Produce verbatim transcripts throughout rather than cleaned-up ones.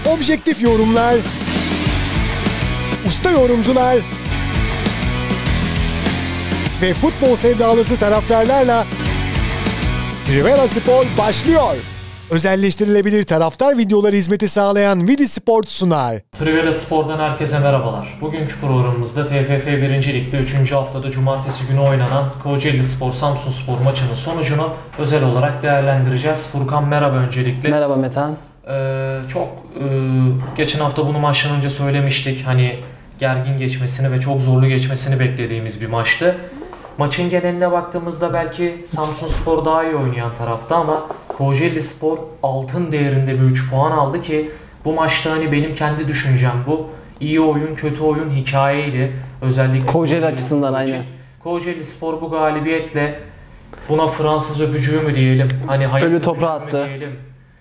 objektif yorumlar, usta yorumcular ve futbol sevdalısı taraftarlarla Trivela Spor başlıyor. Özelleştirilebilir taraftar videoları hizmeti sağlayan Vidi Sport sunar. Trivela Spor'dan herkese merhabalar. Bugünkü programımızda T F F birinci Lig'de üçüncü haftada cumartesi günü oynanan Kocaeli Spor Samsun Spor maçının sonucunu özel olarak değerlendireceğiz. Furkan merhaba öncelikle. Merhaba Metehan. Ee, çok e, geçen hafta bunu maçtan önce söylemiştik. Hani gergin geçmesini ve çok zorlu geçmesini beklediğimiz bir maçtı. Maçın geneline baktığımızda belki Samsun Spor daha iyi oynayan tarafta ama Kocaeli Spor altın değerinde bir üç puan aldı ki bu maçta hani benim kendi düşüncem bu. İyi oyun, kötü oyun hikayeydi. Özellikle Kocaeli, Kocaeli açısından aynı. Kocaeli Spor bu galibiyetle buna Fransız öpücüğü mü diyelim? Hani hayat ölü toprağı öpücüğü mü diyelim?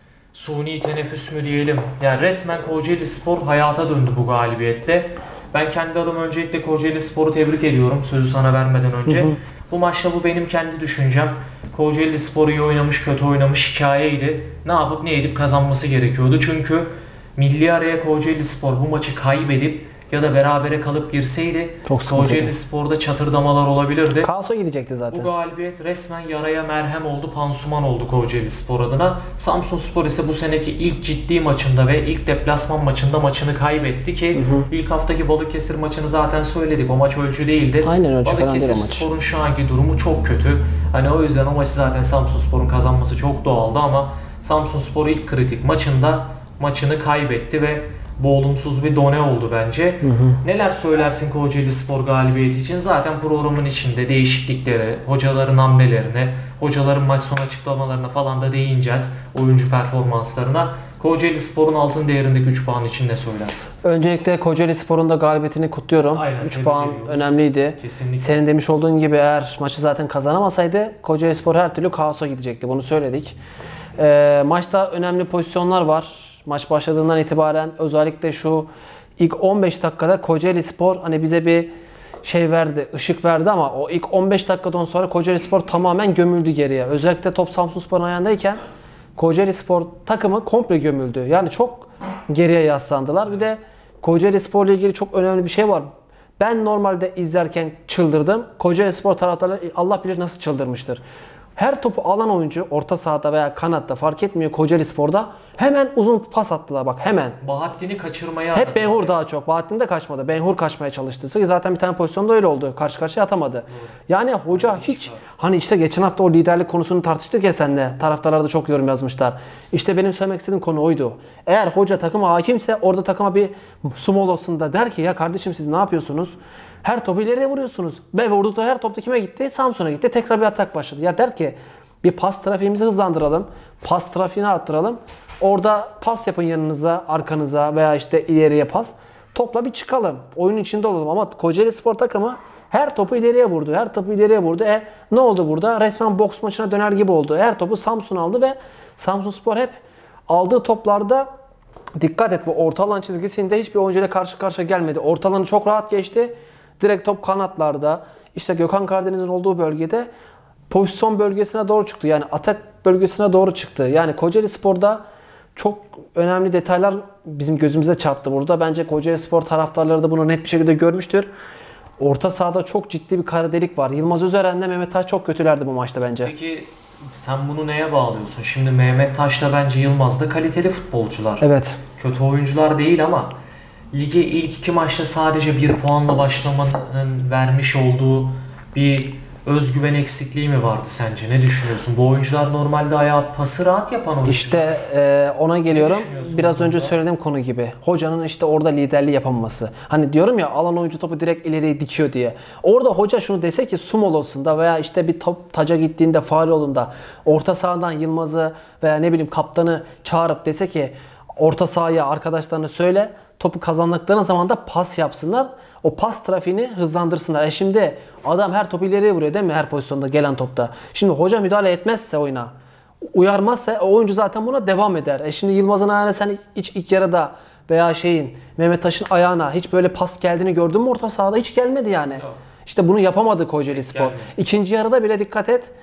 Suni teneffüs mü diyelim? Yani resmen Kocaeli Spor hayata döndü bu galibiyette. Ben kendi adıma öncelikle Kocaeli Spor'u tebrik ediyorum sözü sana vermeden önce. Hı hı. Bu maçta bu benim kendi düşüncem. Kocaeli Spor iyi oynamış, kötü oynamış hikayeydi. Ne yapıp ne edip kazanması gerekiyordu. Çünkü milli araya Kocaeli Spor bu maçı kaybedip ya da berabere kalıp girseydi Kocaeli Spor'da çatırdamalar olabilirdi. Kaosa gidecekti zaten. Bu galibiyet resmen yaraya merhem oldu, pansuman oldu Kocaeli Spor adına. Samsun Spor ise bu seneki ilk ciddi maçında ve ilk deplasman maçında maçını kaybetti ki hı hı. ilk haftaki Balıkesir maçını zaten söyledik. O maç ölçü değildi. Aynen ölçü Balıkesir Spor'un şu anki durumu çok kötü. Hani o yüzden o maçı zaten Samsun Spor'un kazanması çok doğaldı ama Samsun Spor ilk kritik maçında maçını kaybetti ve bu olumsuz bir done oldu bence. Hı hı. Neler söylersin Kocaeli Spor galibiyeti için? Zaten programın içinde değişikliklere, hocaların hamlelerine, hocaların maç sonu açıklamalarına falan da değineceğiz. Oyuncu performanslarına. Kocaeli Spor'un altın değerindeki üç puan için ne söylersin? Öncelikle Kocaeli Spor'un da galibiyetini kutluyorum. Aynen, üç puan ediyoruz. Önemliydi. Kesinlikle. Senin demiş olduğun gibi eğer maçı zaten kazanamasaydı Kocaeli Spor her türlü kaosa gidecekti. Bunu söyledik. Ee, maçta önemli pozisyonlar var. Maç başladığından itibaren özellikle şu ilk on beş dakikada Kocaeli Spor hani bize bir şey verdi, ışık verdi ama o ilk on beş dakikadan sonra Kocaeli Spor tamamen gömüldü geriye. Özellikle top Samsun Spor'un ayağındayken Kocaeli Spor takımı komple gömüldü. Yani çok geriye yaslandılar. Bir de Kocaeli Spor'la ilgili çok önemli bir şey var. Ben normalde izlerken çıldırdım. Kocaeli Spor taraftarları Allah bilir nasıl çıldırmıştır. Her topu alan oyuncu orta sahada veya kanatta fark etmiyor Kocaeli Spor'da hemen uzun pas attılar bak hemen. Bahattin'i kaçırmaya hep Benhur yani. Daha çok. Bahattin de kaçmadı. Benhur kaçmaya çalıştı. Zaten bir tane pozisyonda öyle oldu. Karşı karşıya atamadı. Doğru. Yani hoca Doğru. hiç Doğru. hani işte geçen hafta o liderlik konusunu tartıştık ya seninle. Taraftarlar da çok yorum yazmışlar. İşte benim söylemek istediğim konu oydu. Eğer hoca takıma hakimse orada takıma bir Sumolos'unda der ki ya kardeşim siz ne yapıyorsunuz? Her topu ileriye vuruyorsunuz. Ve vurdukları her topta kime gitti? Samsun'a gitti. Tekrar bir atak başladı. Ya der ki bir pas trafiğimizi hızlandıralım. Pas trafiğini arttıralım. Orada pas yapın yanınıza, arkanıza veya işte ileriye pas. Topla bir çıkalım. Oyunun içinde olalım. Ama Kocaeli Spor takımı her topu ileriye vurdu. Her topu ileriye vurdu. E ne oldu burada? Resmen boks maçına döner gibi oldu. Her topu Samsun aldı ve Samsun Spor hep aldığı toplarda dikkat et bu orta alan çizgisinde hiçbir oyuncuyla karşı karşıya gelmedi. Orta alanı çok rahat geçti. Direkt top kanatlarda, işte Gökhan Karadeniz'in olduğu bölgede pozisyon bölgesine doğru çıktı. Yani atak bölgesine doğru çıktı. Yani Kocaeli Spor'da çok önemli detaylar bizim gözümüze çarptı burada. Bence Kocaeli Spor taraftarları da bunu net bir şekilde görmüştür. Orta sahada çok ciddi bir kara delik var. Yılmaz Özören'le Mehmet Taş çok kötülerdi bu maçta bence. Peki sen bunu neye bağlıyorsun? Şimdi Mehmet Taş'la bence Yılmaz da kaliteli futbolcular. Evet. Kötü oyuncular değil ama lige ilk iki maçta sadece bir puanla başlamanın vermiş olduğu bir özgüven eksikliği mi vardı sence? Ne düşünüyorsun? Bu oyuncular normalde ayağı pası rahat yapan oyuncular. İşte e, ona geliyorum. Biraz önce söylediğim konu gibi. Hocanın işte orada liderliği yapamaması. Hani diyorum ya alan oyuncu topu direkt ileriye dikiyor diye. Orada hoca şunu dese ki Sumolos'unda veya işte bir top taca gittiğinde faul olduğunda orta sahadan Yılmaz'ı veya ne bileyim kaptanı çağırıp dese ki orta sahaya arkadaşlarına söyle topu kazandıkları zaman da pas yapsınlar. O pas trafiğini hızlandırsınlar. E şimdi adam her topu ileriye vuruyor değil mi? Her pozisyonda gelen topta. Şimdi hoca müdahale etmezse oyuna, uyarmazsa o oyuncu zaten buna devam eder. E şimdi Yılmaz'ın ayağına sen hiç ilk yarıda veya şeyin Mehmet Taş'ın ayağına hiç böyle pas geldiğini gördün mü orta sahada? Hiç gelmedi yani. Yok. İşte bunu yapamadı Kocaeli Spor. Gelmedi. İkinci yarıda bile dikkat et.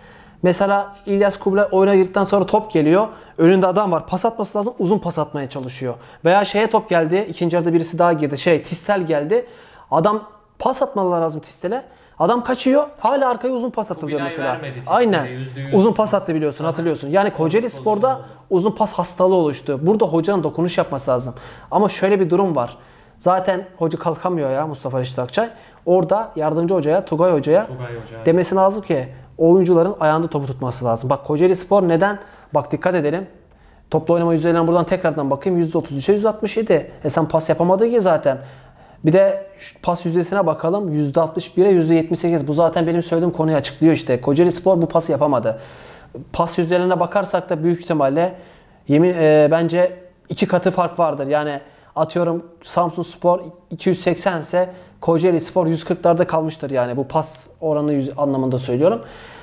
Mesela İlyas Kubilay oyuna girdikten sonra top geliyor. Önünde adam var. Pas atması lazım. Uzun pas atmaya çalışıyor. Veya şeye top geldi. İkinci yarıda birisi daha girdi. Şey Tistel geldi. Adam pas atmaları lazım Tistel'e. Adam kaçıyor. Hala arkaya uzun pas atılıyor Kubilay mesela. vermedi Aynen. yüzde yüz Uzun pas attı biliyorsun, hatırlıyorsun. Yani Kocaeli Spor'da uzun pas hastalığı oluştu. Burada hocanın dokunuş yapması lazım. Ama şöyle bir durum var. Zaten hoca kalkamıyor ya, Mustafa Reşit Akçay. Orada yardımcı hocaya, Tugay Hoca'ya Tugay Hoca. demesi lazım ki oyuncuların ayağında topu tutması lazım. Bak Kocaeli Spor neden? Bak dikkat edelim. Toplu oynama yüzdeliğine buradan tekrardan bakayım. yüzde otuz üçe yüzde altmış yedi. E sen pas yapamadın ki zaten. Bir de pas yüzdesine bakalım. yüzde altmış bire yüzde yetmiş sekiz. Bu zaten benim söylediğim konuyu açıklıyor işte. Kocaeli Spor bu pası yapamadı. Pas yüzdelerine bakarsak da büyük ihtimalle yemin e, bence iki katı fark vardır. Yani atıyorum Samsun Spor iki yüz seksen ise Kocaeli Spor yüz kırklarda kalmıştır yani. Bu pas oranı yüz, anlamında söylüyorum.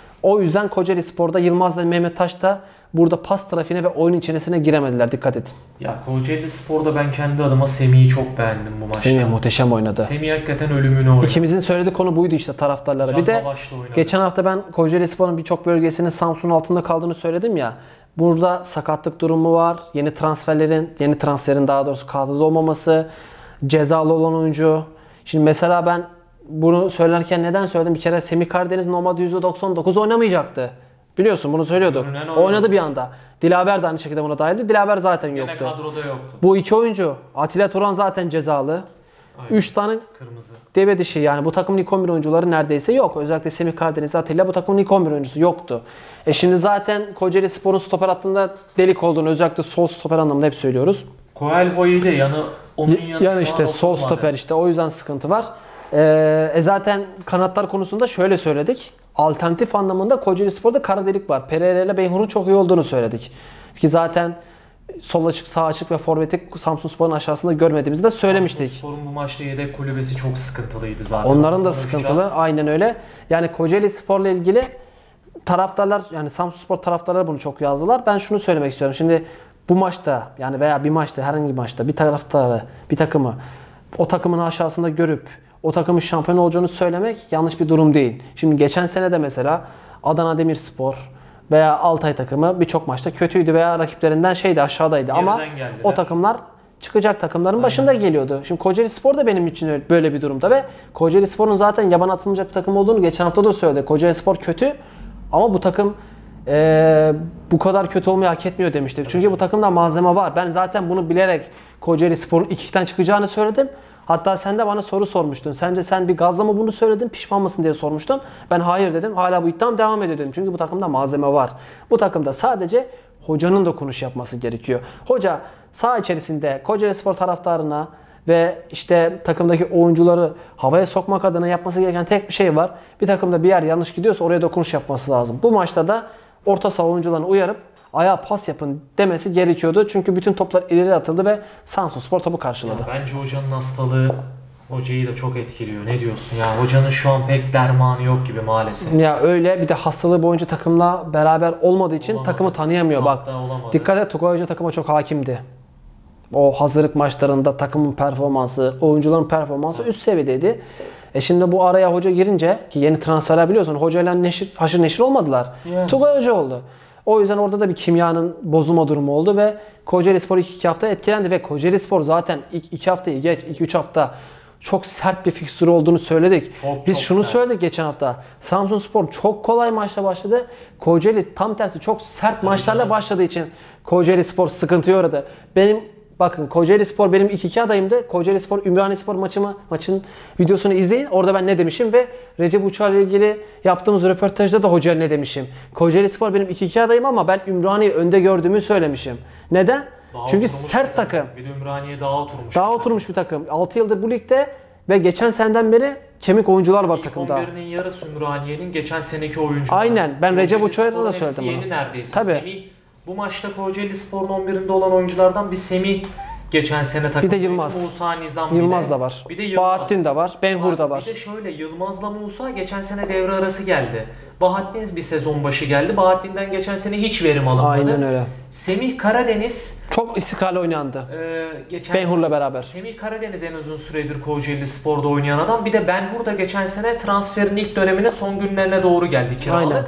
O yüzden Kocaeli Spor'da Yılmaz ve Mehmet Taş da burada pas trafiğine ve oyun içerisine giremediler. Dikkat edin. Ya Kocaeli Spor'da ben kendi adıma Semih'i çok beğendim bu maçta. Semih muhteşem oynadı. Semih hakikaten ölümünü oynadı. İkimizin söylediği konu buydu işte taraftarlara. Canla Bir de geçen hafta ben Kocaeli Spor'un birçok bölgesinin Samsun'un altında kaldığını söyledim ya. Burada sakatlık durumu var. Yeni transferlerin, yeni transferin daha doğrusu kadroda olmaması, cezalı olan oyuncu. Şimdi mesela ben bunu söylerken neden söyledim? Bir kere Semih Karadeniz normalde yüzde doksan dokuz oynamayacaktı. Biliyorsun bunu söylüyorduk. Oynadı bir anda. Dilaver de aynı şekilde buna dahildi. Dilaver zaten Gene yoktu. kadroda yoktu. Bu iki oyuncu. Atilla Turan zaten cezalı. Aynen. üç tane Kırmızı. deve dişi yani bu takımın ilk on bir oyuncuları neredeyse yok. Özellikle Semih Karadeniz, Atilla bu takımın ilk on bir oyuncusu yoktu. E şimdi zaten Kocaeli Spor'un stoper hattında delik olduğunu özellikle sol stoper anlamında hep söylüyoruz. Coelho'yu da yanı onun yanı Yani işte sol oturmadı. stoper işte o yüzden sıkıntı var. Ee, e zaten kanatlar konusunda şöyle söyledik. Alternatif anlamında Kocaeli Spor'da kara delik var. Pereira ile Benhur'un çok iyi olduğunu söyledik. Ki zaten sol açık, sağ açık ve forveti Samsun Spor'un aşağısında görmediğimizi de söylemiştik. Samsun Spor'un bu maçta yedek kulübesi çok sıkıntılıydı zaten. Onların da Onu sıkıntılı. göreceğiz. Aynen öyle. Yani Kocaeli Spor'la ilgili taraftarlar yani Samsun Spor taraftarları bunu çok yazdılar. Ben şunu söylemek istiyorum. Şimdi bu maçta yani veya bir maçta herhangi bir maçta bir taraftarı, bir takımı o takımın aşağısında görüp o takımın şampiyon olacağını söylemek yanlış bir durum değil. Şimdi geçen sene de mesela Adana Demirspor veya Altay takımı birçok maçta kötüydü veya rakiplerinden şeydi aşağıdaydı ama geldiler. o takımlar çıkacak takımların Aynen. başında geliyordu. Şimdi Kocaeli Spor da benim için böyle bir durumda ve Kocaeli Spor'un zaten yaban atılmayacak bir takım olduğunu geçen hafta da söyledi. Kocaeli Spor kötü ama bu takım ee, bu kadar kötü olmayı hak etmiyor demiştik. Tabii. Çünkü bu takımda malzeme var. Ben zaten bunu bilerek Kocaeli Spor'un ikiden çıkacağını söyledim. Hatta sen de bana soru sormuştun. Sence sen bir gazla mı bunu söyledin, pişman mısın diye sormuştun. Ben hayır dedim. Hala bu iddiam devam ediyor dedim. Çünkü bu takımda malzeme var. Bu takımda sadece hocanın dokunuş yapması gerekiyor. Hoca saha içerisinde Kocaeli Spor taraftarına ve işte takımdaki oyuncuları havaya sokmak adına yapması gereken tek bir şey var. Bir takımda bir yer yanlış gidiyorsa oraya dokunuş yapması lazım. Bu maçta da orta saha oyuncularını uyarıp ayağa pas yapın demesi gerekiyordu. Çünkü bütün toplar ileri atıldı ve Samsun Spor topu karşıladı. Ya bence hocanın hastalığı hocayı da çok etkiliyor. Ne diyorsun ya? Hocanın şu an pek dermanı yok gibi maalesef. Ya öyle bir de hastalığı boyunca takımla beraber olmadığı için olamadı. Takımı tanıyamıyor. Hatta Bak olamadı. Dikkat et, Tugay Hoca takıma çok hakimdi. O hazırlık maçlarında takımın performansı, oyuncuların performansı üst seviyedeydi. E şimdi bu araya hoca girince ki yeni transferler biliyorsun hocayla neşir, haşır neşir olmadılar. Yani. Tugay Hoca oldu. O yüzden orada da bir kimyanın bozulma durumu oldu ve Kocaeli Spor ilk iki hafta etkilendi ve Kocaeli Spor zaten ilk iki haftayı geç, iki üç hafta çok sert bir fikstürü olduğunu söyledik. Çok, Biz çok şunu sert. söyledik geçen hafta. Samsun Spor çok kolay maçla başladı. Kocaeli tam tersi çok sert Tabii maçlarla canım. başladığı için Kocaeli Spor sıkıntıya uğradı. Benim bakın Kocaeli Spor benim ilk iki adayımdı. Kocaeli Spor Ümraniye Spor maçımı maçın videosunu izleyin. Orada ben ne demişim ve Recep Uçar ile ilgili yaptığımız röportajda da hocaya ne demişim. Kocaeli Spor benim ilk iki adayım ama ben Ümraniye'yi önde gördüğümü söylemişim. Neden? Daha Çünkü sert bir takım. Bir de Ümraniye daha oturmuş. Daha bir oturmuş bir takım. altı yıldır bu ligde ve geçen seneden beri kemik oyuncular var İlk takımda. on birinin yarısı Ümraniye'nin geçen seneki oyuncuları. Aynen. Ben Recep Uçar'a da söyledim yeni bunu. neredeyse. Tabii. Semih, bu maçta Kocaeli Spor'un on birinde olan oyunculardan bir Semih geçen sene takımda. Bir de Yılmaz. Musa Nizam Yılmaz bir de. da var. Bir de Yılmaz. Bahattin de var. Benhur da var. Bir de şöyle Yılmaz'la Musa geçen sene devre arası geldi. Bahattin bir sezon başı geldi. Bahattin'den geçen sene hiç verim alınmadı. Aynen öyle. Semih Karadeniz çok istikrarlı oynayandı. E, geçen Benhur'la beraber. Semih Karadeniz en uzun süredir Kocaeli Spor'da oynayan adam. Bir de Benhur da geçen sene transferin ilk dönemine son günlerine doğru geldi kiralık. Aynen.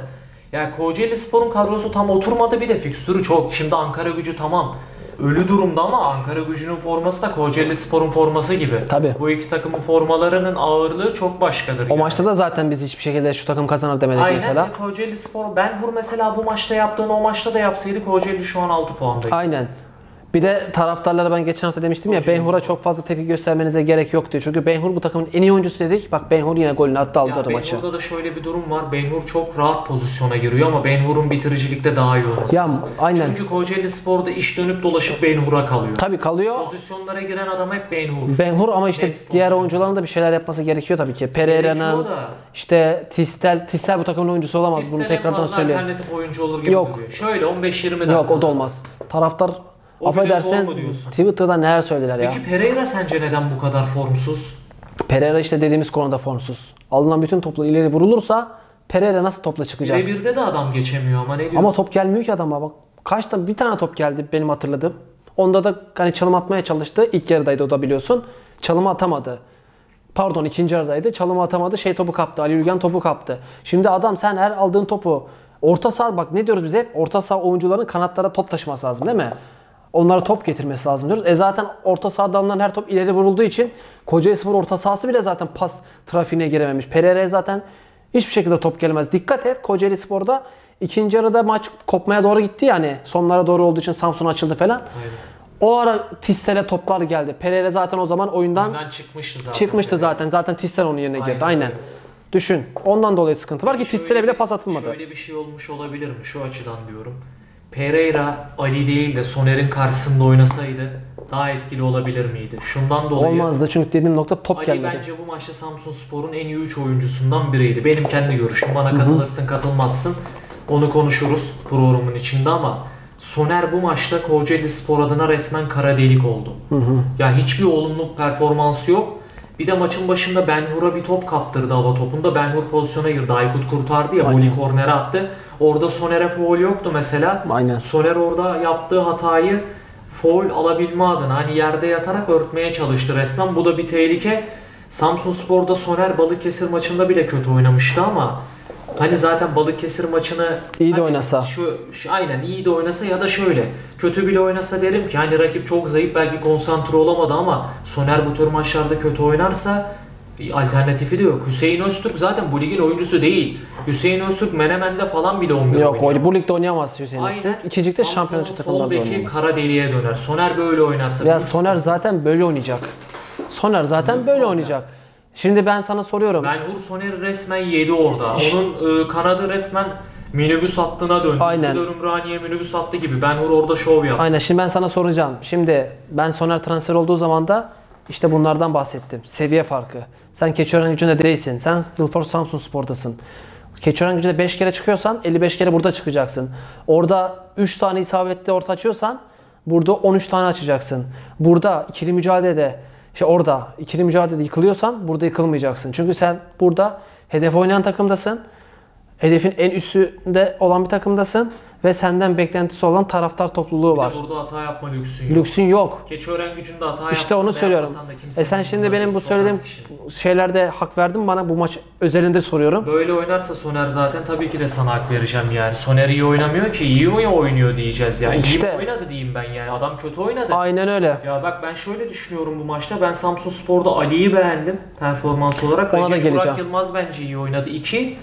Yani Kocaelispor'un kadrosu tam oturmadı, bir de fikstürü çok. Şimdi Ankaragücü tamam ölü durumda ama Ankaragücü'nün forması da Kocaelispor'un forması gibi. Tabii. Bu iki takımın formalarının ağırlığı çok başkadır. O yani. maçta da zaten biz hiçbir şekilde şu takım kazanır demedik Aynen. mesela. Aynen. Kocaelispor, Benhur mesela bu maçta yaptığını o maçta da yapsaydı Kocaeli şu an altı puandaydı. Aynen. Bir de taraftarlara ben geçen hafta demiştim ya, Kocaeli Benhur'a çok fazla tepki göstermenize gerek yok diyor. Çünkü Benhur bu takımın en iyi oyuncusu dedik. Bak Benhur yine golünü attı, aldı Ya maçı. Benhur'da da şöyle bir durum var. Benhur çok rahat pozisyona giriyor ama Benhur'un bitiricilikte daha iyi olması Ya, lazım. aynen. Çünkü Kocaelispor'da iş dönüp dolaşıp Benhur'a kalıyor. Tabii kalıyor. Pozisyonlara giren adam hep Benhur. Benhur ama işte Net diğer pozisyon. oyuncuların da bir şeyler yapması gerekiyor tabii ki. Pereira'nın, Gerekiyor da. işte Tistel, Tistel bu takımın oyuncusu olamaz. Bunu Tistel'e tekrardan fazla söyleyeyim. alternatif oyuncu olur gibi Yok. duruyor. Şöyle on beş yirmi dakika. Yok, o da olmaz. Taraftar O bile affedersin zor mu diyorsun? Twitter'da neler söylediler ya. Peki Pereira sence neden bu kadar formsuz? Pereira işte dediğimiz konuda formsuz. Alınan bütün topla ileri vurulursa Pereira nasıl topla çıkacak? Birebirde de adam geçemiyor ama ne diyorsun? Ama top gelmiyor ki adama bak. Kaç tane, bir tane top geldi benim hatırladığım. Onda da hani çalım atmaya çalıştı. İlk yarıdaydı o da biliyorsun. Çalımı atamadı. Pardon ikinci yarıdaydı. Çalımı atamadı. Şey topu kaptı. Ali Ülgen topu kaptı. Şimdi adam sen her aldığın topu orta saha, bak ne diyoruz biz hep? Orta saha oyuncuların kanatlara top taşıması lazım değil mi? Onlara top getirmesi lazım diyoruz. E zaten orta sahada alınan her top ileri vurulduğu için Kocaelispor orta sahası bile zaten pas trafiğine girememiş. Pereira'ya zaten hiçbir şekilde top gelemez. Dikkat et, Kocaelispor'da ikinci yarıda maç kopmaya doğru gitti yani. Sonlara doğru olduğu için Samsun açıldı falan. Aynen. O ara Tistel'e toplar geldi. Pereira zaten o zaman oyundan Oyundan çıkmıştı zaten. çıkmıştı Pereira. zaten. Zaten Tistel onun yerine girdi. Aynen Aynen. öyle. Düşün. Ondan dolayı sıkıntı var ki Şöyle Tistel'e bile bir- pas atılmadı. Şöyle bir şey olmuş olabilir mi? Şu açıdan diyorum. Pereira Ali değil de Soner'in karşısında oynasaydı daha etkili olabilir miydi? Şundan dolayı Olmazdı çünkü dediğim nokta top Ali gelmedi. bence bu maçta Samsunspor'un en iyi üç oyuncusundan biriydi. Benim kendi görüşüm. Bana katılırsın katılmazsın. Onu konuşuruz programın içinde ama Soner bu maçta Kocaelispor adına resmen kara delik oldu. Ya hiçbir olumlu performansı yok. Bir de maçın başında Benhur'a bir top kaptırdı hava topunda. Benhur pozisyona girdi. Aykut kurtardı ya. Voli kornere attı. Orada Soner'e faul yoktu mesela. Aynen. Soner orada yaptığı hatayı faul alabilme adına hani yerde yatarak örtmeye çalıştı resmen. Bu da bir tehlike. Samsunspor'da Soner Balıkesir maçında bile kötü oynamıştı ama hani zaten Balıkesir maçını İyi de hani oynasa. Şu, şu, aynen iyi de oynasa ya da şöyle kötü bile oynasa derim ki hani rakip çok zayıf belki konsantre olamadı ama Soner bu tür maçlarda kötü oynarsa bir alternatifi de yok. Hüseyin Öztürk zaten bu ligin oyuncusu değil. Hüseyin Öztürk Menemen'de falan bile on bir Yok oynuyor. bu ligde oynayamaz Hüseyin Aynen. Öztürk. İkincilikte Samsun'un şampiyonluk takımlarda sol beki oynayamaz. kara deliğe döner. Soner böyle oynarsa. Ya bir Soner zaten böyle oynayacak. Soner zaten böyle oynayacak. Şimdi ben sana soruyorum. Benhur Soner'i resmen yedi orada. Onun e, kanadı resmen minibüs hattına döndü. Aynen. Sırada Ümraniye minibüs hattı gibi. Benhur orada şov yaptı. Aynen, şimdi ben sana soracağım. Şimdi ben Soner transfer olduğu zaman da işte bunlardan bahsettim. Seviye farkı. Sen Keçiören Gücü'nde değilsin. Sen Yılport Samsunspor'dasın. Keçiören Gücü'nde beş kere çıkıyorsan elli beş kere burada çıkacaksın. Orada üç tane isabetli orta açıyorsan burada on üç tane açacaksın. Burada ikili mücadelede işte orada ikili mücadelede yıkılıyorsan burada yıkılmayacaksın. Çünkü sen burada hedef oynayan takımdasın. Hedefin en üstünde olan bir takımdasın ve senden beklentisi olan taraftar topluluğu var. Bir de burada hata yapma lüksün yok. Lüksün yok. Keçiören Gücü'nde hata yapsan İşte onu da söylüyorum. yapmasan da kimse E sen şimdi umurunda benim değil. bu Çok söylediğim az kişi. şeylerde hak verdin bana, bu maç özelinde soruyorum. Böyle oynarsa Soner zaten tabii ki de sana hak vereceğim yani. Soner iyi oynamıyor ki. İyi mi oynuyor diyeceğiz yani. İşte. İyi mi oynadı diyeyim ben yani. Adam kötü oynadı. Aynen öyle. Ya bak ben şöyle düşünüyorum bu maçta. Ben Samsunspor'da Ali'yi beğendim performans olarak. Ona da Recep Burak geleceğim. Yılmaz bence iyi oynadı. İki.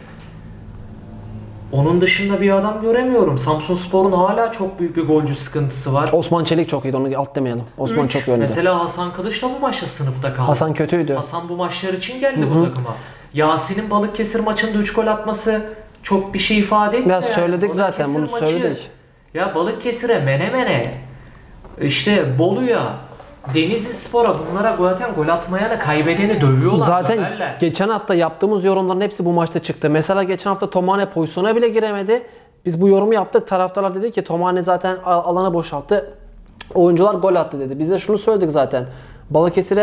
Onun dışında bir adam göremiyorum. Samsunspor'un hala çok büyük bir golcü sıkıntısı var. Osman Çelik çok iyiydi, onu alt demeyelim. Osman Üç. çok iyi oynadı. Mesela Hasan Kılıç da bu maçta sınıfta kaldı. Hasan kötüydü. Hasan bu maçlar için geldi bu takıma. Yasin'in Balıkesir maçında üç gol atması çok bir şey ifade etmiyor. Ya yani. söyledik zaten, Balıkesir bunu maçı- söyledik. Ya Balıkesir'e, Menemen'e, işte Bolu'ya, Denizli Spor'a bunlara zaten gol atmayana kaybedeni dövüyorlar. Zaten döverler. geçen hafta yaptığımız yorumların hepsi bu maçta çıktı. Mesela geçen hafta Tomane pozisyona bile giremedi. Biz bu yorumu yaptık. Taraftarlar dedi ki Tomane zaten alanı boşalttı. Oyuncular gol attı dedi. Biz de şunu söyledik zaten. Balıkesir'e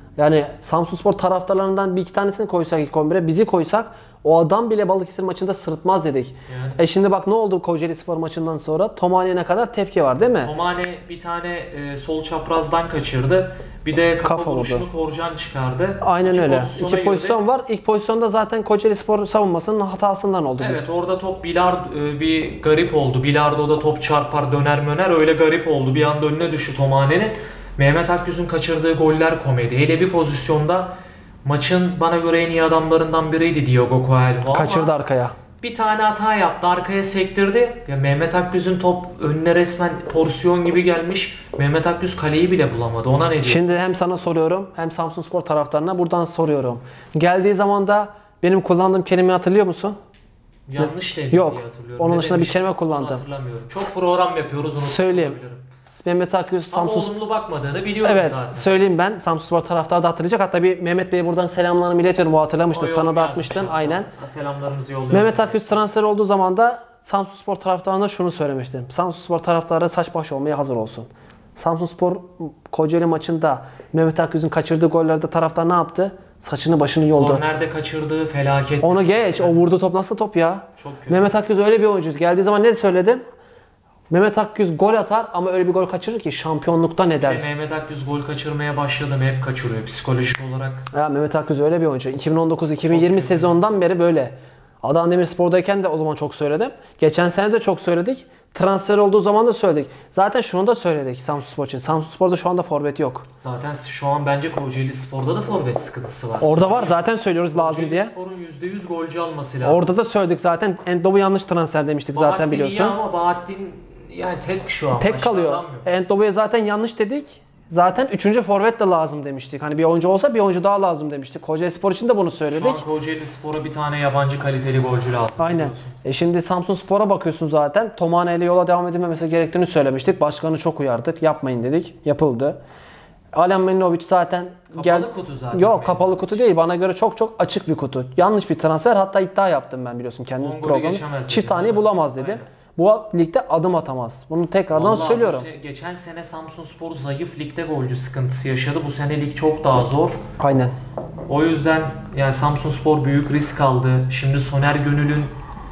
Yani Samsunspor taraftarlarından bir iki tanesini koysak ilk on bire, bizi koysak o adam bile Balıkesir maçında sırıtmaz dedik. Yani. E şimdi bak ne oldu Kocaelispor maçından sonra? Tomani'ye ne kadar tepki var değil mi? Tomane bir tane e, sol çaprazdan kaçırdı. Bir de kafa, Kafa vuruşunu vurdu. Korcan çıkardı. Aynen İki öyle. pozisyona İki pozisyon girdi. var. İlk pozisyonda zaten Kocaelispor savunmasının hatasından oldu. Evet, orada top Bilard e, bir garip oldu. Bilardo'da top çarpar döner möner, öyle garip oldu. Bir anda önüne düştü Tomane'nin. Mehmet Akgüz'ün kaçırdığı goller komedi. Hele bir pozisyonda maçın bana göre en iyi adamlarından biriydi Diogo Coelho. Kaçırdı ama arkaya. bir tane hata yaptı, arkaya sektirdi. Ya Mehmet Akgüz'ün top önüne resmen porsiyon gibi gelmiş. Mehmet Akgüz kaleyi bile bulamadı. Ona ne diyorsun? Şimdi hem sana soruyorum hem Samsunspor taraftarına buradan soruyorum. Geldiği zaman da benim kullandığım kelimeyi hatırlıyor musun? Yanlış dedi Yok. diye hatırlıyorum. Onun Ne dışında bir demiştim? kelime kullandım. Onu hatırlamıyorum. Çok program yapıyoruz, unutmuş Söyleyeyim. olabilirim. Mehmet Akgüz Ama Samsun... olumlu bakmadığını biliyorum Evet, zaten. söyleyeyim ben. Samsunspor taraftarı da hatırlayacak. Hatta bir Mehmet Bey'e buradan selamlarımı iletiyorum. O hatırlamıştı. O Sana yorum da yazmış atmıştın. hatta. Aynen. Selamlarımızı yolluyorum. Mehmet Akgüz transfer olduğu zaman da Samsunspor taraftarına şunu söylemiştim. Samsunspor taraftarı saç baş olmaya hazır olsun. Samsunspor Kocaeli maçında Mehmet Akgüz'ün kaçırdığı gollerde taraftar ne yaptı? Saçını başını yoldu. Kornerde kaçırdığı felaket. Onu geç. O vurdu top nasıl top ya? Çok kötü. Mehmet Akgüz öyle bir oyuncu. Geldiği zaman ne söyledim? Mehmet Akgüz gol atar ama öyle bir gol kaçırır ki şampiyonlukta ne der? Ve Mehmet Akgüz gol kaçırmaya başladı mı hep kaçırıyor psikolojik olarak. Ya Mehmet Akgüz öyle bir oyuncu. iki bin on dokuz iki bin yirmi sezondan beri böyle. Adana Demirspor'dayken de o zaman çok söyledim. Geçen sene de çok söyledik. Transfer olduğu zaman da söyledik. Zaten şunu da söyledik Samsunspor için. Samsunspor'da şu anda forvet yok. Zaten şu an bence Kocaeli Spor'da da forvet sıkıntısı var. Orada var zaten söylüyoruz lazım diye. Kocaeli Spor'un yüzde yüz golcü alması lazım. Orada da söyledik zaten. Endobu yanlış transfer demiştik zaten Bahattin biliyorsun. iyi ama Bahattin yani tek şu an. Tek Başka kalıyor. adam yok. Endobu'ya zaten yanlış dedik. Zaten üçüncü forvet de lazım demiştik. Hani bir oyuncu olsa bir oyuncu daha lazım demiştik. Kocaeli Spor için de bunu söyledik. Şu an Kocaeli Spor'a bir tane yabancı kaliteli golcü lazım. Aynen. Biliyorsun. E şimdi Samsunspor'a bakıyorsun zaten. Tomane ile yola devam edilmemesi gerektiğini söylemiştik. Başkanı çok uyardık. Yapmayın dedik. Yapıldı. Alen Meninovic zaten Kapalı gel... kutu zaten. Yok kapalı kutu değil. Bana göre çok çok açık bir kutu. Yanlış bir transfer. Hatta iddia yaptım ben biliyorsun kendi On golü programı. geçemez Çift dedim, taneyi değil mi? bulamaz dedim. Aynen. Bu ligde adım atamaz. Bunu tekrardan Vallahi söylüyorum. bu se- geçen sene Samsunspor zayıf ligde golcü sıkıntısı yaşadı. Bu sene lig çok daha zor. Aynen. O yüzden yani Samsunspor büyük risk aldı. Şimdi Soner Gönül'ün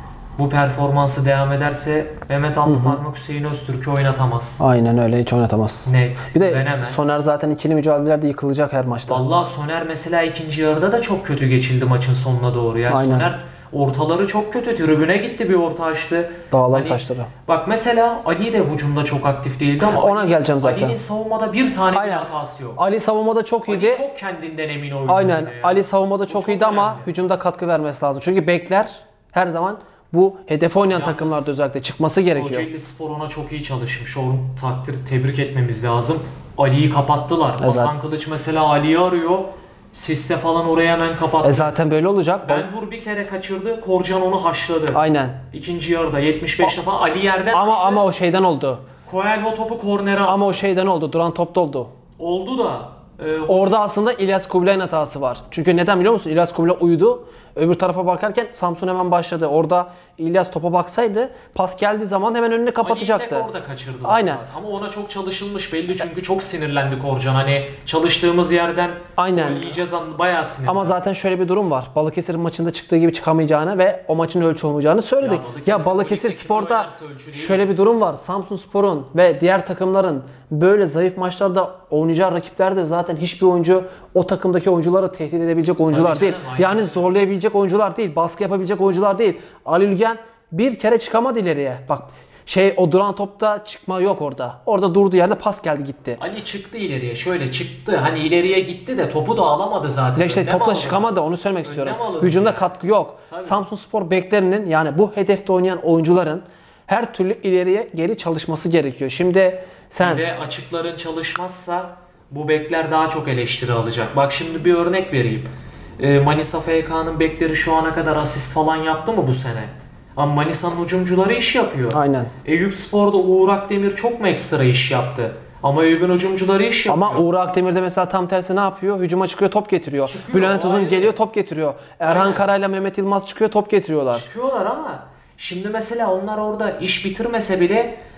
bu performansı devam ederse Mehmet Altıparmak Hüseyin Öztürk'ü oynatamaz. Aynen öyle hiç oynatamaz. Net. Bir de Denemez. Soner zaten ikili mücadelelerde yıkılacak her maçta. Vallahi Soner mesela ikinci yarıda da çok kötü geçildi maçın sonuna doğru. Yani Aynen. Soner ortaları çok kötü. Tribüne gitti, bir orta açtı. Dağlar Ali- taşları. Bak mesela Ali de hücumda çok aktif değildi ama Ona Ali- geleceğim zaten. Ali'nin savunmada bir tane bile Aynen. hatası yok. Ali savunmada çok Ali iyiydi. çok kendinden emin oynuyor. Aynen. bir de ya. Ali savunmada çok, çok iyiydi ama önemli. hücumda katkı vermesi lazım. Çünkü bekler her zaman bu hedefe oynayan Yalnız takımlarda özellikle çıkması gerekiyor. Kocaeli Spor ona çok iyi çalışmış. Onu takdir, tebrik etmemiz lazım. Ali'yi kapattılar. Evet. Hasan Kılıç mesela Ali'yi arıyor. Sisse falan oraya hemen kapattı. E zaten böyle olacak. Benhur bir kere kaçırdı. Korcan onu haşladı. Aynen. İkinci yarıda yetmiş beş defa Ali yerden Ama açtı. ama o şeyden oldu. Coelho topu kornere aldı. Ama o şeyden oldu. Duran topta oldu. Oldu da e, Orada aslında İlyas Kubilay'ın hatası var. Çünkü neden biliyor musun? İlyas Kubilay uyudu. Öbür tarafa bakarken Samsun hemen başladı. Orada İlyas topa baksaydı pas geldiği zaman hemen önünü kapatacaktı. Ali'yi tek orada kaçırdılar Aynen. zaten. Ama ona çok çalışılmış belli çünkü çok sinirlendi Korcan. Hani çalıştığımız yerden Aynen. gol yiyeceğiz an bayağı sinirlendi. Ama zaten şöyle bir durum var. Balıkesir maçında çıktığı gibi çıkamayacağını ve o maçın ölçü olmayacağını söyledik. Ya Ya Balıkesir Balıkesir, Balıkesir ligdeki Spor'da oynarsa ölçü değil. şöyle bir durum var. Samsunspor'un ve diğer takımların böyle zayıf maçlarda oynayacağı rakipler de zaten hiçbir oyuncu o takımdaki oyuncuları tehdit edebilecek oyuncular Tabii değil. canım, aynen. Yani zorlayabilecek oyuncular değil. Baskı yapabilecek oyuncular değil. Ali Ülgen bir kere çıkamadı ileriye. Bak şey o duran topta çıkma yok orada. Orada durduğu yerde pas geldi gitti. Ali çıktı ileriye. Şöyle çıktı. Hani ileriye gitti de topu da alamadı zaten. Ya işte Önlem topla aldı. çıkamadı onu söylemek Önlem istiyorum. alındı Hücumda yani. katkı yok. Tabii. Samsunspor beklerinin yani bu hedefte oynayan oyuncuların her türlü ileriye geri çalışması gerekiyor. Şimdi sen Bir de açıkların çalışmazsa bu bekler daha çok eleştiri alacak. Bak şimdi bir örnek vereyim. Ee, Manisa F K'nın bekleri şu ana kadar asist falan yaptı mı bu sene? Ama Manisa'nın hücumcuları iş yapıyor. aynen. Eyüpspor'da Uğur Akdemir çok mu ekstra iş yaptı? Ama Eyüp'ün hücumcuları iş yapıyor. Ama Uğur Akdemir'de mesela tam tersi ne yapıyor? Hücuma çıkıyor, top getiriyor. Çıkıyor, Bülent Uzun aynen. geliyor, top getiriyor. Erhan Aynen. Karay'la Mehmet Yılmaz çıkıyor, top getiriyorlar. Çıkıyorlar ama şimdi mesela onlar orada iş bitirmese bile